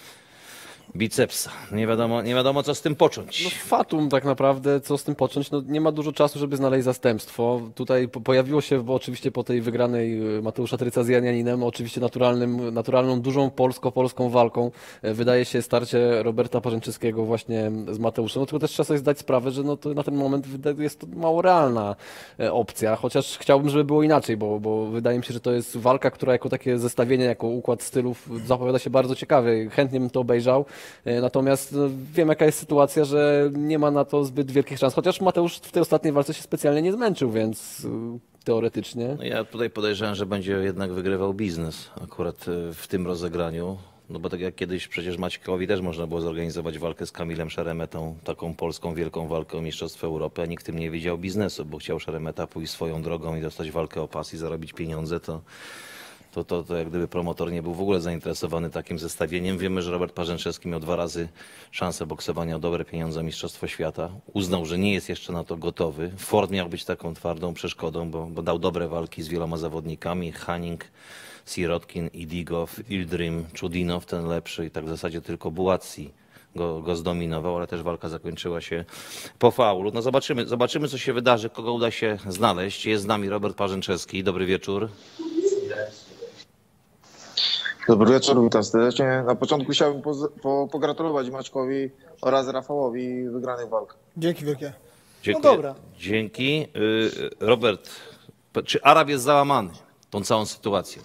bicepsa. Nie wiadomo co z tym począć. No fatum tak naprawdę, co z tym począć? No, nie ma dużo czasu, żeby znaleźć zastępstwo. Tutaj pojawiło się, bo oczywiście po tej wygranej Mateusza Tryca z Janjaninem, oczywiście naturalną, dużą polską walką wydaje się starcie Roberta Parzęczewskiego właśnie z Mateuszem. No tylko też trzeba sobie zdać sprawę, że no to na ten moment jest to mało realna opcja, chociaż chciałbym, żeby było inaczej, bo wydaje mi się, że to jest walka, która jako takie zestawienie, jako układ stylów zapowiada się bardzo ciekawie. Chętnie bym to obejrzał. Natomiast no, wiem, jaka jest sytuacja, że nie ma na to zbyt wielkich szans. Chociaż Mateusz w tej ostatniej walce się specjalnie nie zmęczył, więc teoretycznie. No ja tutaj podejrzewam, że będzie jednak wygrywał biznes akurat w tym rozegraniu. No bo tak jak kiedyś przecież Maćkowi też można było zorganizować walkę z Kamilem Szeremetą, taką polską wielką walkę o Mistrzostwo Europy, a nikt w tym nie widział biznesu, bo chciał Szeremeta pójść swoją drogą i dostać walkę o pas i zarobić pieniądze, to jak gdyby promotor nie był w ogóle zainteresowany takim zestawieniem. Wiemy, że Robert Parzęczewski miał 2 razy szansę boksowania o dobre pieniądze Mistrzostwo Świata. Uznał, że nie jest jeszcze na to gotowy. Ford miał być taką twardą przeszkodą, bo dał dobre walki z wieloma zawodnikami. Hanning, Sirotkin, Idigow, Ildrim, Czudinow, ten lepszy i tak w zasadzie tylko Bułatsi go zdominował, ale też walka zakończyła się po faulu. No zobaczymy co się wydarzy, kogo uda się znaleźć. Jest z nami Robert Parzęczewski. Dobry wieczór. Dobry wieczór, witam serdecznie. Na początku chciałbym pogratulować Maćkowi oraz Rafałowi wygranych walk. Dzięki wielkie. Dziękuję. No dobra. Dzięki. Robert, czy Arab jest załamany tą całą sytuacją?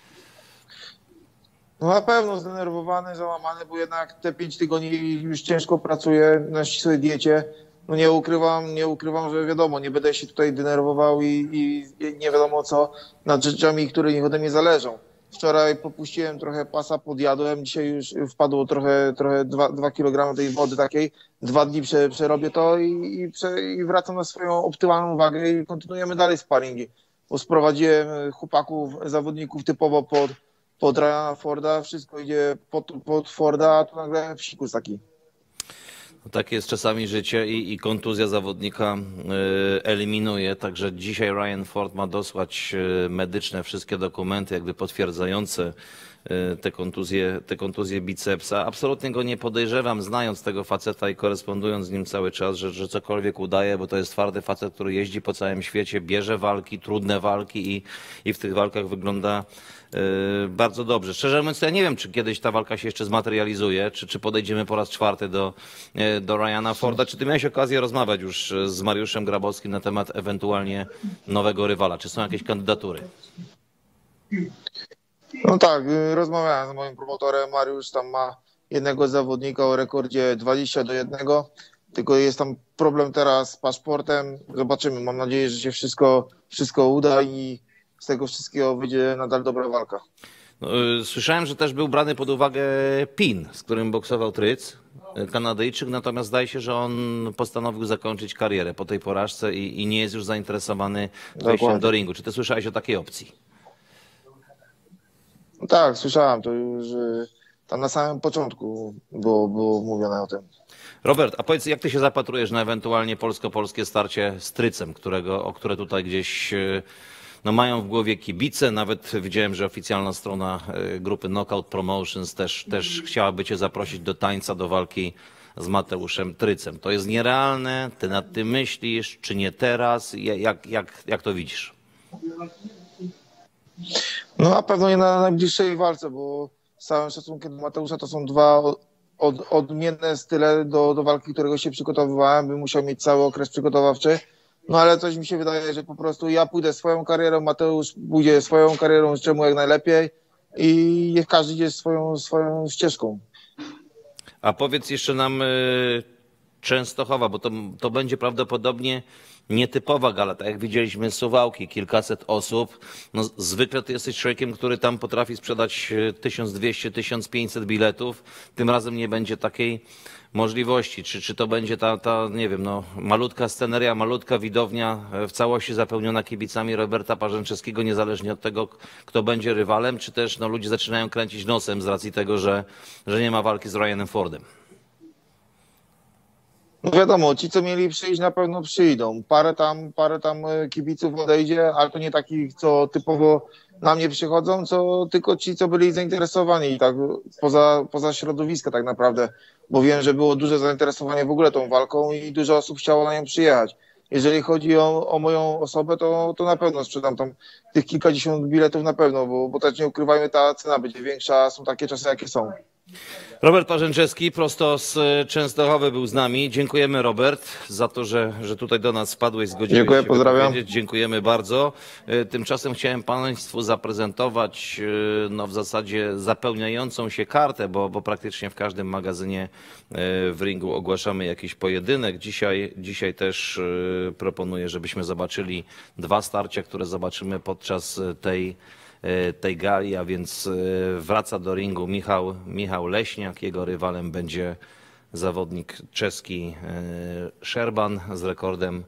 No na pewno zdenerwowany, załamany, bo jednak te 5 tygodni już ciężko pracuję na ścisłej diecie. No nie ukrywam, że wiadomo, nie będę się tutaj denerwował i nie wiadomo co nad rzeczami, które nie ode mnie zależą. Wczoraj popuściłem trochę pasa, podjadłem, dzisiaj już wpadło trochę 2 kg tej wody takiej. 2 dni przerobię to i wracam na swoją optymalną wagę i kontynuujemy dalej sparingi. Bo sprowadziłem zawodników typowo pod Ryana Forda, wszystko idzie pod Forda, a tu nagle psikus taki. Takie jest czasami życie i kontuzja zawodnika eliminuje, także dzisiaj Ryan Ford ma dosłać medyczne wszystkie dokumenty jakby potwierdzające te kontuzje bicepsa. Absolutnie go nie podejrzewam, znając tego faceta i korespondując z nim cały czas, że cokolwiek udaje, bo to jest twardy facet, który jeździ po całym świecie, bierze walki, trudne walki i w tych walkach wygląda bardzo dobrze. Szczerze mówiąc, ja nie wiem, czy kiedyś ta walka się jeszcze zmaterializuje, czy podejdziemy po raz 4 do Ryana Forda. Czy ty miałeś okazję rozmawiać już z Mariuszem Grabowskim na temat ewentualnie nowego rywala? Czy są jakieś kandydatury? No tak, rozmawiałem z moim promotorem. Mariusz tam ma jednego zawodnika o rekordzie 20-1, tylko jest tam problem teraz z paszportem. Zobaczymy, mam nadzieję, że się wszystko uda i z tego wszystkiego wyjdzie nadal dobra walka. No, słyszałem, że też był brany pod uwagę Pin, z którym boksował Tryc, Kanadyjczyk, natomiast zdaje się, że on postanowił zakończyć karierę po tej porażce i nie jest już zainteresowany wejściem Dokładnie. do ringu. Czy ty słyszałeś o takiej opcji? No tak, słyszałem to już tam na samym początku było mówione o tym. Robert, a powiedz, jak ty się zapatrujesz na ewentualnie polsko-polskie starcie z Trycem, o które tutaj gdzieś no, mają w głowie kibice? Nawet widziałem, że oficjalna strona grupy Knockout Promotions też chciałaby cię zaprosić do tańca, do walki z Mateuszem Trycem. To jest nierealne? Ty nad tym myślisz? Czy nie teraz? Jak to widzisz? No na pewno nie na najbliższej walce, bo z całym szacunkiem do Mateusza to są odmienne style do walki, którego się przygotowywałem, bym musiał mieć cały okres przygotowawczy. No ale coś mi się wydaje, że po prostu ja pójdę swoją karierą, Mateusz pójdzie swoją karierą, życzę mu jak najlepiej i niech każdy idzie swoją ścieżką. A powiedz jeszcze nam Częstochowa, bo to będzie prawdopodobnie nietypowa gala, tak jak widzieliśmy z Suwałki, kilkaset osób. No, zwykle ty jesteś człowiekiem, który tam potrafi sprzedać 1200-1500 biletów. Tym razem nie będzie takiej możliwości. Czy to będzie ta nie wiem, no, malutka sceneria, malutka widownia w całości zapełniona kibicami Roberta Parzęczewskiego, niezależnie od tego, kto będzie rywalem, czy też no, ludzie zaczynają kręcić nosem z racji tego, że nie ma walki z Ryanem Fordem? No wiadomo, ci co mieli przyjść na pewno przyjdą. Parę tam kibiców odejdzie, ale to nie takich, co typowo na mnie przychodzą, tylko ci, co byli zainteresowani tak poza środowiska tak naprawdę, bo wiem, że było duże zainteresowanie w ogóle tą walką i dużo osób chciało na nią przyjechać. Jeżeli chodzi o moją osobę, to na pewno sprzedam tam tych kilkadziesiąt biletów na pewno, bo też nie ukrywajmy, ta cena będzie większa, są takie czasy, jakie są. Robert Parzęczewski prosto z Częstochowy był z nami. Dziękujemy, Robert, za to, że tutaj do nas wpadłeś, zgodziłeś Dziękuję, się pozdrawiam. wypowiedzieć. Dziękujemy bardzo. Tymczasem chciałem Państwu zaprezentować no, w zasadzie zapełniającą się kartę, bo praktycznie w każdym magazynie w ringu ogłaszamy jakiś pojedynek. Dzisiaj też proponuję, żebyśmy zobaczyli dwa starcia, które zobaczymy podczas tej gali, a więc wraca do ringu Michał Leśniak. Jego rywalem będzie zawodnik czeski Szerban z rekordem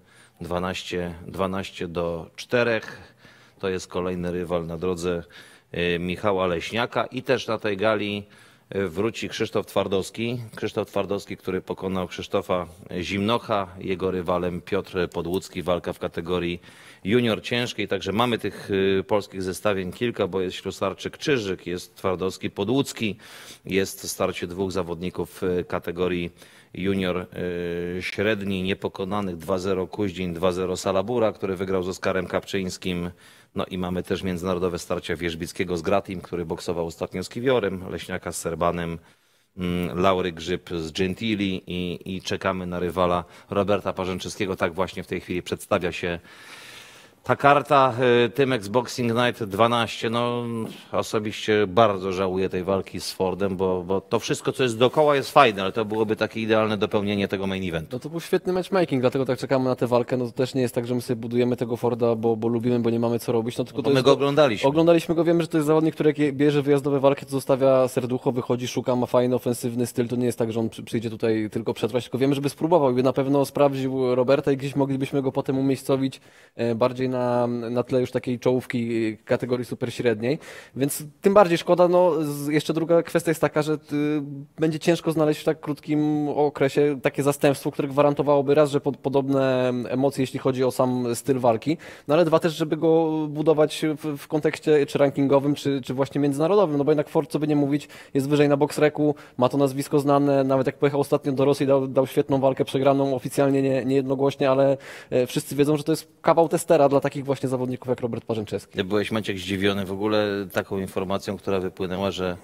12-4. To jest kolejny rywal na drodze Michała Leśniaka i też na tej gali wróci Krzysztof Twardowski. Krzysztof Twardowski, który pokonał Krzysztofa Zimnocha. Jego rywalem Piotr Podłucki. Walka w kategorii junior ciężkiej. Także mamy tych polskich zestawień kilka, bo jest Ślusarczyk-Czyżyk, jest Twardowski-Podłucki, jest starcie dwóch zawodników kategorii junior średni, niepokonanych 2-0 Kuździń, 2-0 Salabura, który wygrał z Oskarem Kapczyńskim. No i mamy też międzynarodowe starcia Wierzbickiego z Gratim, który boksował ostatnio z Kiwiorem, Leśniaka z Serbanem, Laury Grzyb z Gentili i czekamy na rywala Roberta Parzęczewskiego. Tak właśnie w tej chwili przedstawia się ta karta. Tymex Boxing Night 12. No osobiście bardzo żałuję tej walki z Fordem, bo to wszystko, co jest dookoła, jest fajne, ale to byłoby takie idealne dopełnienie tego main eventu. No to był świetny matchmaking, dlatego tak czekamy na tę walkę. No to też nie jest tak, że my sobie budujemy tego Forda, bo lubimy, bo nie mamy co robić. No tylko Bo to my go oglądaliśmy. Oglądaliśmy go, wiemy, że to jest zawodnik, który jak bierze wyjazdowe walki, to zostawia serducho, wychodzi, szuka, ma fajny, ofensywny styl. To nie jest tak, że on przyjdzie tutaj tylko przetrwać, tylko wiemy, żeby spróbował i by na pewno sprawdził Roberta i gdzieś moglibyśmy go potem umiejscowić bardziej na tle już takiej czołówki kategorii superśredniej. Więc tym bardziej szkoda. No, jeszcze druga kwestia jest taka, że będzie ciężko znaleźć w tak krótkim okresie takie zastępstwo, które gwarantowałoby raz, że podobne emocje, jeśli chodzi o sam styl walki, no ale dwa też, żeby go budować w kontekście czy rankingowym, czy właśnie międzynarodowym, no bo jednak Ford, co by nie mówić, jest wyżej na BoxRecu, ma to nazwisko znane, nawet jak pojechał ostatnio do Rosji, dał świetną walkę, przegraną oficjalnie, nie jednogłośnie, ale wszyscy wiedzą, że to jest kawał testera dla takich właśnie zawodników jak Robert Parzęczewski. Byłeś, Maciek, zdziwiony w ogóle taką informacją, która wypłynęła, że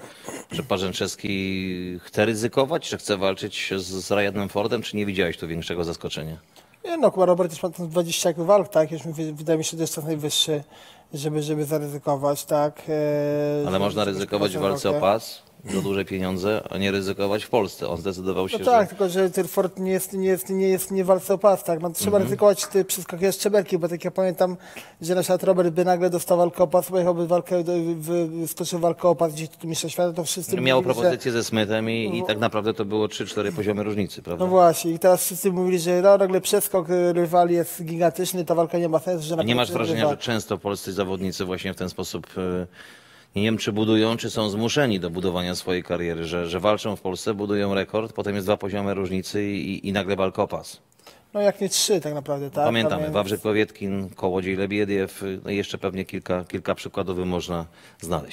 Parzęczewski chce ryzykować, że chce walczyć z Ryanem Fordem, czy nie widziałeś tu większego zaskoczenia? Nie no, chyba Robert już ma tam 20 walk, tak? Już wydaje mi się, że to jest czas najwyższy, żeby zaryzykować, tak? Ale można ryzykować w walce o walkę. pas za duże pieniądze, a nie ryzykować w Polsce. On zdecydował się, No tak, że... tylko że ten Ford nie jest nie walce o pas, tak? No, trzeba ryzykować przeskakiwać szczebelki, bo tak ja pamiętam, że na przykład Robert by nagle dostał walkę o pas, pojechałby skoczył walkę o pas gdzieś tu mistrza świata, to wszyscy Miał mówili, propozycję ze Smithem i tak naprawdę to było 3-4 poziomy różnicy, prawda? No właśnie, i teraz wszyscy mówili, że no, nagle przeskok rywali jest gigantyczny, ta walka nie ma sensu, że A nie masz wrażenia, rywal- że często polscy zawodnicy właśnie w ten sposób, nie wiem, czy budują, czy są zmuszeni do budowania swojej kariery, że walczą w Polsce, budują rekord, potem jest 2 poziomy różnicy i nagle walka o pas. No jak nie 3 tak naprawdę, tak? Pamiętamy, A więc- Wawrzyk Powietkin, Kołodziej Lebiediew, no i jeszcze pewnie kilka przykładów by można znaleźć.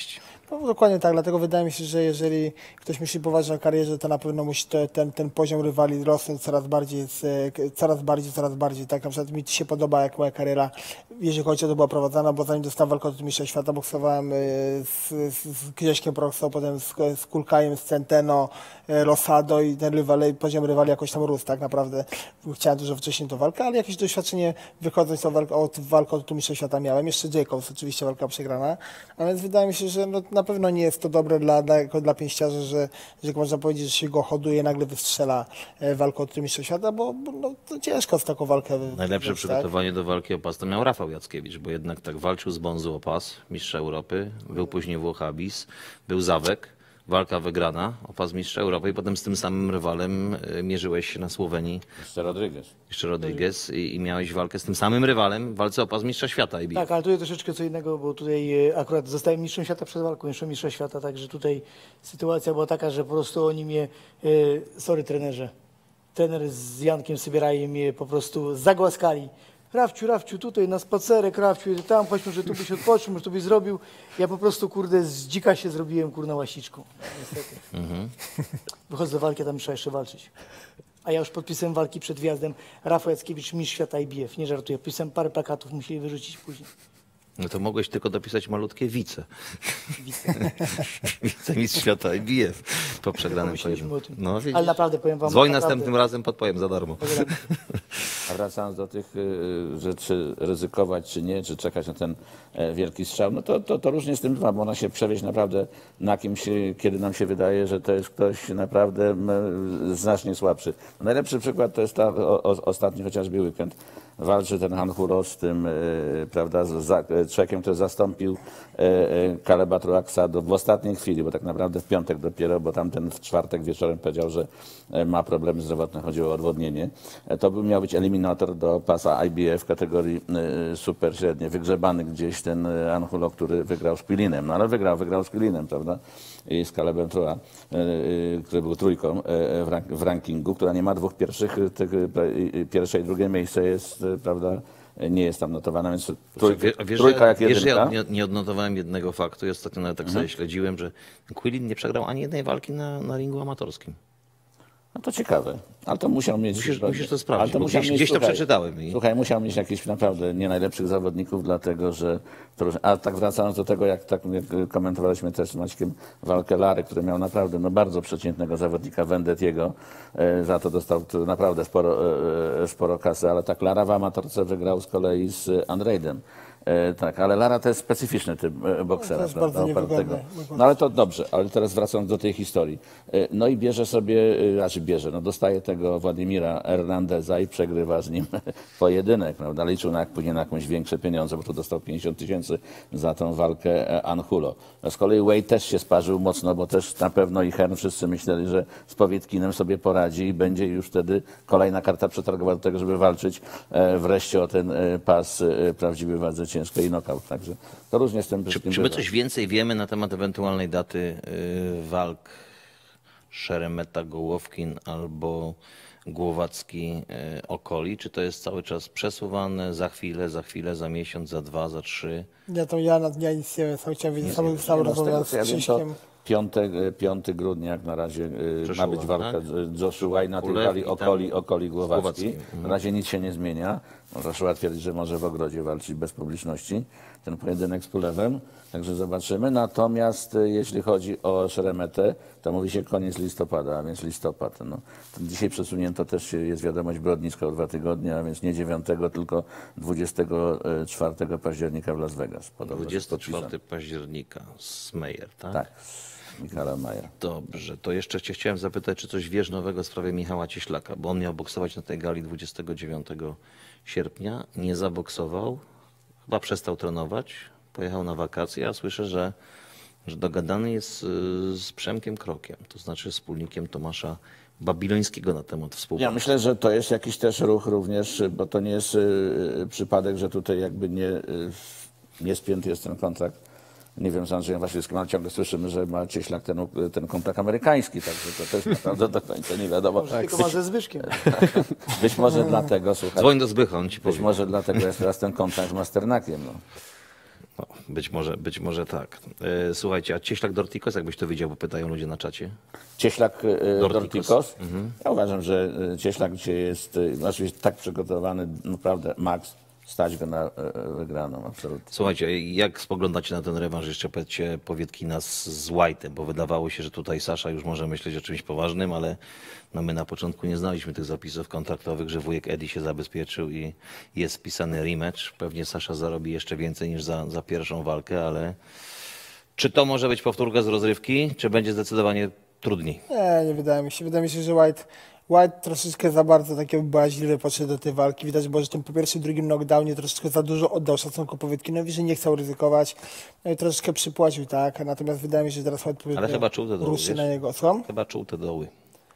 No, dokładnie tak, dlatego wydaje mi się, że jeżeli ktoś myśli poważnie o karierze, to na pewno musi ten poziom rywali rosnąć coraz bardziej. Tak na przykład mi się podoba, jak moja kariera, jeżeli chodzi o to, była prowadzona, bo zanim dostałem walkę o tytuł mistrza świata, boksowałem z Grześkiem Proxą, potem z Kulkajem, z Centeno, Rosado i ten poziom rywali jakoś tam rósł, tak naprawdę. Chciałem dużo wcześniej tą walkę, ale jakieś doświadczenie wychodząc od walki o tytuł mistrza świata miałem. Jeszcze Jacobs, oczywiście walka przegrana, a więc wydaje mi się, że no, na pewno nie jest to dobre dla pięściarza, że można powiedzieć, że się go hoduje, nagle wystrzela walkę o tytuł mistrza świata, bo no, to ciężko z taką walkę Najlepsze wygrać, przygotowanie do walki o pas to miał Rafał Jackiewicz, bo jednak tak walczył z Bonzu o pas, mistrza Europy, był później Włochabis, był Zawek, walka wygrana o pas mistrza Europy i potem z tym samym rywalem mierzyłeś się na Słowenii, jeszcze Rodriguez i miałeś walkę z tym samym rywalem w walce o pas mistrza świata. Tak, ale tutaj troszeczkę co innego, bo tutaj akurat zostałem mistrzem świata przed walką, jeszcze mistrza świata, także tutaj sytuacja była taka, że po prostu oni mnie, sorry trenerze, trener z Jankiem Sybierajem mnie po prostu zagłaskali. Rafciu, tutaj na spacerek, Rafciu, tam, chodźmy, że tu byś odpoczął, że tu byś zrobił. Ja po prostu, kurde, z dzika się zrobiłem, kurna, łasiczką. Niestety. Wychodzę do walki, a tam trzeba jeszcze walczyć. A ja już podpisałem walki przed wjazdem. Rafał Jackiewicz, mistrz świata IBF. Nie żartuję, podpisałem parę plakatów, musieli wyrzucić później. No to mogłeś tylko dopisać malutkie wice. Wicemistrz świata IBF po przegranym Myśleliśmy o tym. No, widzisz. Ale naprawdę powiem wam. Dzwoń naprawdę, następnym razem, podpowiem za darmo. A wracając do tych rzeczy, ryzykować czy nie, czy czekać na ten wielki strzał, no to różnie z tym bywa, bo ona się przewieźć naprawdę na kimś, kiedy nam się wydaje, że to jest ktoś naprawdę znacznie słabszy. Najlepszy przykład to jest ostatni chociażby weekend. Walczy ten Hanhuro z tym, prawda, z Czekiem, który zastąpił Kaleba Truaxa w ostatniej chwili, bo tak naprawdę w piątek dopiero, bo tamten w czwartek wieczorem powiedział, że ma problemy zdrowotne, chodziło o odwodnienie. To miał być eliminator do pasa IBF w kategorii super średniej. Wygrzebany gdzieś ten Hanhuro, który wygrał z Quillinem, no ale wygrał z Quillinem, prawda, i z Kalebem Trua, który był trójką w rankingu, która nie ma dwóch pierwszych, pierwsze i drugie miejsce jest, prawda, nie jest tam notowana, więc trójka jak wiesz, że jedynka. ja nie odnotowałem jednego faktu i ostatnio nawet tak sobie śledziłem, że Quillin nie przegrał ani jednej walki na ringu amatorskim. No to ciekawe, ale to musiał mieć... Musisz to sprawdzić, ale to bo musiał gdzieś to słuchaj, przeczytałem. Słuchaj, musiał mieć jakichś naprawdę nie najlepszych zawodników, dlatego że... A tak wracając do tego, jak komentowaliśmy też z Maćkiem walkę Lary, który miał naprawdę bardzo przeciętnego zawodnika Vendettiego, za to dostał naprawdę sporo kasy, ale tak Lara w amatorce wygrał z kolei z Andrejdem. Tak, ale Lara to jest specyficzny typ boksera, to jest prawda, bardzo opartego. No ale to dobrze, ale teraz wracając do tej historii. No i bierze sobie, dostaje tego Władimira Hernandeza i przegrywa z nim pojedynek, prawda, liczył później na jakieś większe pieniądze, bo tu dostał 50 000 za tą walkę Anhulo. Z kolei Wade też się sparzył mocno, bo też na pewno i Hearn wszyscy myśleli, że z Powietkinem sobie poradzi i będzie już wtedy kolejna karta przetargowa do tego, żeby walczyć wreszcie o ten pas prawdziwy wadze ciężko i knockout. Także to różnie z tym wszystkim Czy my bywa. coś więcej wiemy na temat ewentualnej daty walk Szeremeta, Gołowkin albo Głowacki, Okoli? Czy to jest cały czas przesuwane za chwilę, za miesiąc, za 2, za 3? Ja nic nie wiem, chciałem wiedzieć, sam rozmawiałem z Krzyśkiem. 5 grudnia jak na razie ma być Joshua, walka tak? Joshua i na tej Kulew gali i tam Okoli Głowacki. Głowacki. Na razie nic się nie zmienia. Joshua twierdzi, że może w ogrodzie walczyć bez publiczności. Ten pojedynek z Kulewem. Także zobaczymy. Natomiast jeśli chodzi o Szeremetę, to mówi się koniec listopada, a więc listopad. No. Dzisiaj przesunięto też jest wiadomość Brodnicka o 2 tygodnie, a więc nie 9, tylko 24 października w Las Vegas. Podobno 24 października z Meyer, tak? Tak, Michaela Maja. Dobrze, to jeszcze cię chciałem zapytać, czy coś wiesz nowego w sprawie Michała Cieślaka, bo on miał boksować na tej gali 29 sierpnia, nie zaboksował, chyba przestał trenować, pojechał na wakacje, a słyszę, że dogadany jest z Przemkiem Krokiem, to znaczy wspólnikiem Tomasza Babilońskiego na temat współpracy. Ja myślę, że to jest jakiś też ruch również, bo to nie jest przypadek, że tutaj jakby nie spięty jest ten kontrakt. Nie wiem, z Andrzejem Wasilskim, ale ciągle słyszymy, że ma Cieślak ten kontrakt amerykański, także to też naprawdę do końca nie wiadomo. Tylko ma ze Zbyszkiem. Być może dlatego, słuchaj, Dzwoń do Zbycha, on ci być powie. może dlatego jest teraz ten kontrakt z Masternakiem. No. No, być może tak. Słuchajcie, a Cieślak Dortikos, jakbyś to widział, bo pytają ludzie na czacie. Cieślak Dortikos. Dortikos. Ja uważam, że Cieślak dzisiaj jest oczywiście tak przygotowany, naprawdę max, stać go na wygraną, absolutnie. Słuchajcie, jak spoglądacie na ten rewanż? Jeszcze powiedzcie Powietkina z White'em, bo wydawało się, że tutaj Sasza już może myśleć o czymś poważnym, ale no my na początku nie znaliśmy tych zapisów kontraktowych, że wujek Eddie się zabezpieczył i jest wpisany rematch. Pewnie Sasza zarobi jeszcze więcej niż za pierwszą walkę, ale czy to może być powtórka z rozrywki, czy będzie zdecydowanie trudniej? Nie wydaje mi się. Wydaje mi się, że White troszeczkę za bardzo takie obraźliwy podszedł do tej walki. Widać było, że tym po pierwszym, drugim knockdownie troszeczkę za dużo oddał szacunku Powietkinowi, że nie chciał ryzykować. No i troszeczkę przypłacił, tak. Natomiast wydaje mi się, że teraz White Ale chyba czuł te doły, ruszy wiesz? na niego. Co? Chyba czuł te doły.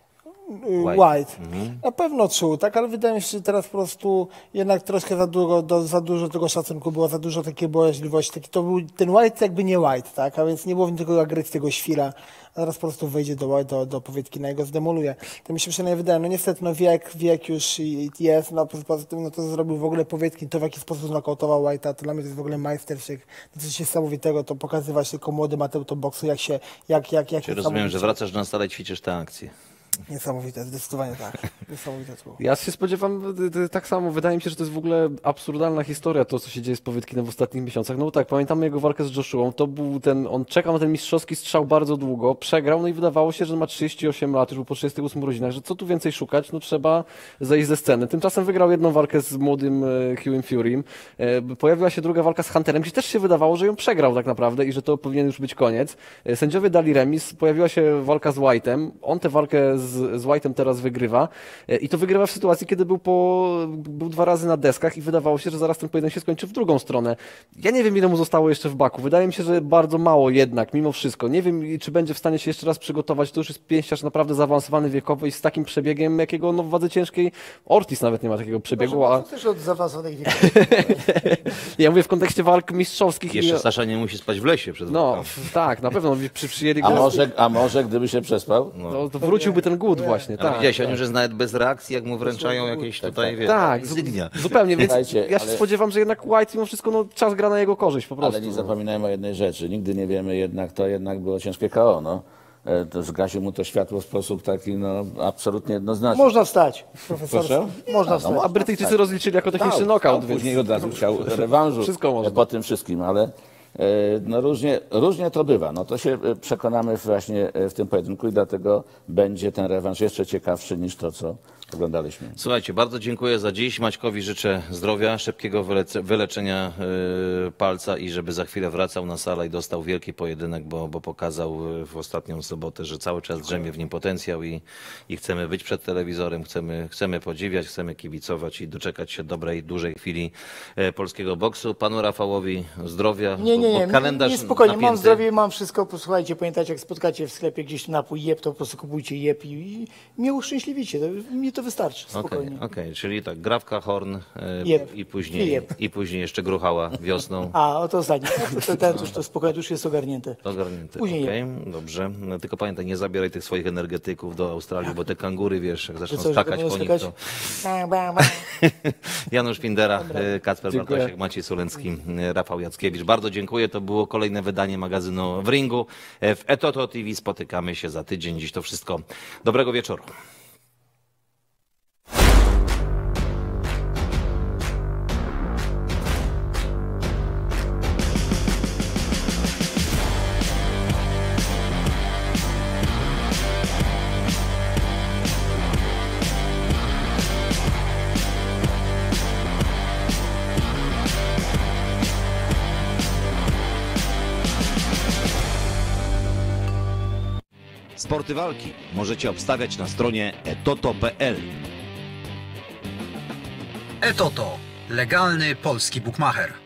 White. Na pewno czuł, tak, ale wydaje mi się, że teraz po prostu jednak troszkę za dużo tego szacunku było, za dużo takiej bojaźliwości. To był ten White jakby nie White, tak, a więc nie było w nim tego agresji, tego świra, a teraz po prostu wejdzie do Powietkina i go zdemoluje. To mi się przynajmniej wydaje, no niestety, no wiek już jest, no poza tym, no to zrobił w ogóle Powietkin, to w jaki sposób znokautował White'a, to dla mnie to jest w ogóle majstersztyk, to coś niesamowitego, to pokazywać tylko młody Mateusz to boksu, jak Czy rozumiem, że wracasz na stale, ćwiczysz te akcje? Niesamowite, zdecydowanie tak. Niesamowite słowo. Ja się spodziewam tak samo. Wydaje mi się, że to jest w ogóle absurdalna historia, to co się dzieje z Powietkinem w ostatnich miesiącach. No bo tak, pamiętamy jego walkę z Joshuą. To był on czekał na ten mistrzowski strzał bardzo długo, przegrał, no i wydawało się, że ma 38 lat, już był po 38 urodzinach, że co tu więcej szukać, no trzeba zejść ze sceny. Tymczasem wygrał jedną walkę z młodym Hughiem Furym. Pojawiła się druga walka z Hunterem, gdzie też się wydawało, że ją przegrał tak naprawdę i że to powinien już być koniec. Sędziowie dali remis, pojawiła się walka z White'em. On tę walkę z White'em teraz wygrywa i to wygrywa w sytuacji, kiedy był 2 razy na deskach i wydawało się, że zaraz ten pojedynek się skończy w drugą stronę. Ja nie wiem, ile mu zostało jeszcze w baku. Wydaje mi się, że bardzo mało jednak, mimo wszystko. Nie wiem, czy będzie w stanie się jeszcze raz przygotować. To już jest pięściarz naprawdę zaawansowany wiekowo i z takim przebiegiem, jakiego no, w wadze ciężkiej Ortiz nawet nie ma takiego przebiegu. To też od zaawansowanych wieków. Ja mówię w kontekście walk mistrzowskich. Jeszcze Sasza nie musi spać w lesie przed No, walkami. tak, na pewno przyjęli A może gdyby się przespał? no, to wróciłby ten głód właśnie, Ale tak. widziałeś, on już jest nawet bez reakcji, jak mu wręczają jakieś tutaj, wiesz, Tak, insygnia. zupełnie, więc Słuchajcie, ja się ale- spodziewam, że jednak White mimo wszystko no, czas gra na jego korzyść po prostu. Ale nie zapominajmy o jednej rzeczy. Nigdy nie wiemy jednak, to jednak było ciężkie KO, no. To zgasił mu to światło w sposób taki, no, absolutnie jednoznaczny. Można wstać. Proszę? Można wstać. A Brytyjczycy rozliczyli jako techniczny knockout, więc Później od razu chciał rewanżu Wszystko można. po tym wszystkim, ale no różnie to bywa. No to się przekonamy właśnie w tym pojedynku i dlatego będzie ten rewanż jeszcze ciekawszy niż to, co oglądaliśmy. Słuchajcie, bardzo dziękuję za dziś. Maćkowi życzę zdrowia, szybkiego wyleczenia palca i żeby za chwilę wracał na salę i dostał wielki pojedynek, bo pokazał w ostatnią sobotę, że cały czas drzemie w nim potencjał i chcemy być przed telewizorem, chcemy podziwiać, chcemy kibicować i doczekać się dobrej, dużej chwili polskiego boksu. Panu Rafałowi zdrowia, Nie, bo kalendarz nie, spokojnie, mam napięty. zdrowie, mam wszystko, posłuchajcie, pamiętajcie, jak spotkacie w sklepie gdzieś napój jeb, to po prostu kupujcie jeb i mnie uszczęśliwicie, mi to wystarczy, spokojnie. Okej, czyli tak, Grawka, Horn Jeb. i później jeszcze Gruchała wiosną. A, o to ostatnie, ten już to spokojnie, to już jest ogarnięte. Ogarnięty. Później Okej, dobrze. No, tylko pamiętaj, nie zabieraj tych swoich energetyków do Australii, bo te kangury, wiesz, jak zaczną co, że skakać będą po nich, skakać? to... Bam, bam, bam. Janusz Pindera, Kacper Dziękuję. Bartosiek, Maciej Sulencki, Rafał Jackiewicz. Bardzo dziękuję. To było kolejne wydanie magazynu W Ringu. W Etoto TV spotykamy się za tydzień. Dziś to wszystko. Dobrego wieczoru. Sporty walki możecie obstawiać na stronie etoto.pl. Etoto. Legalny polski bukmacher.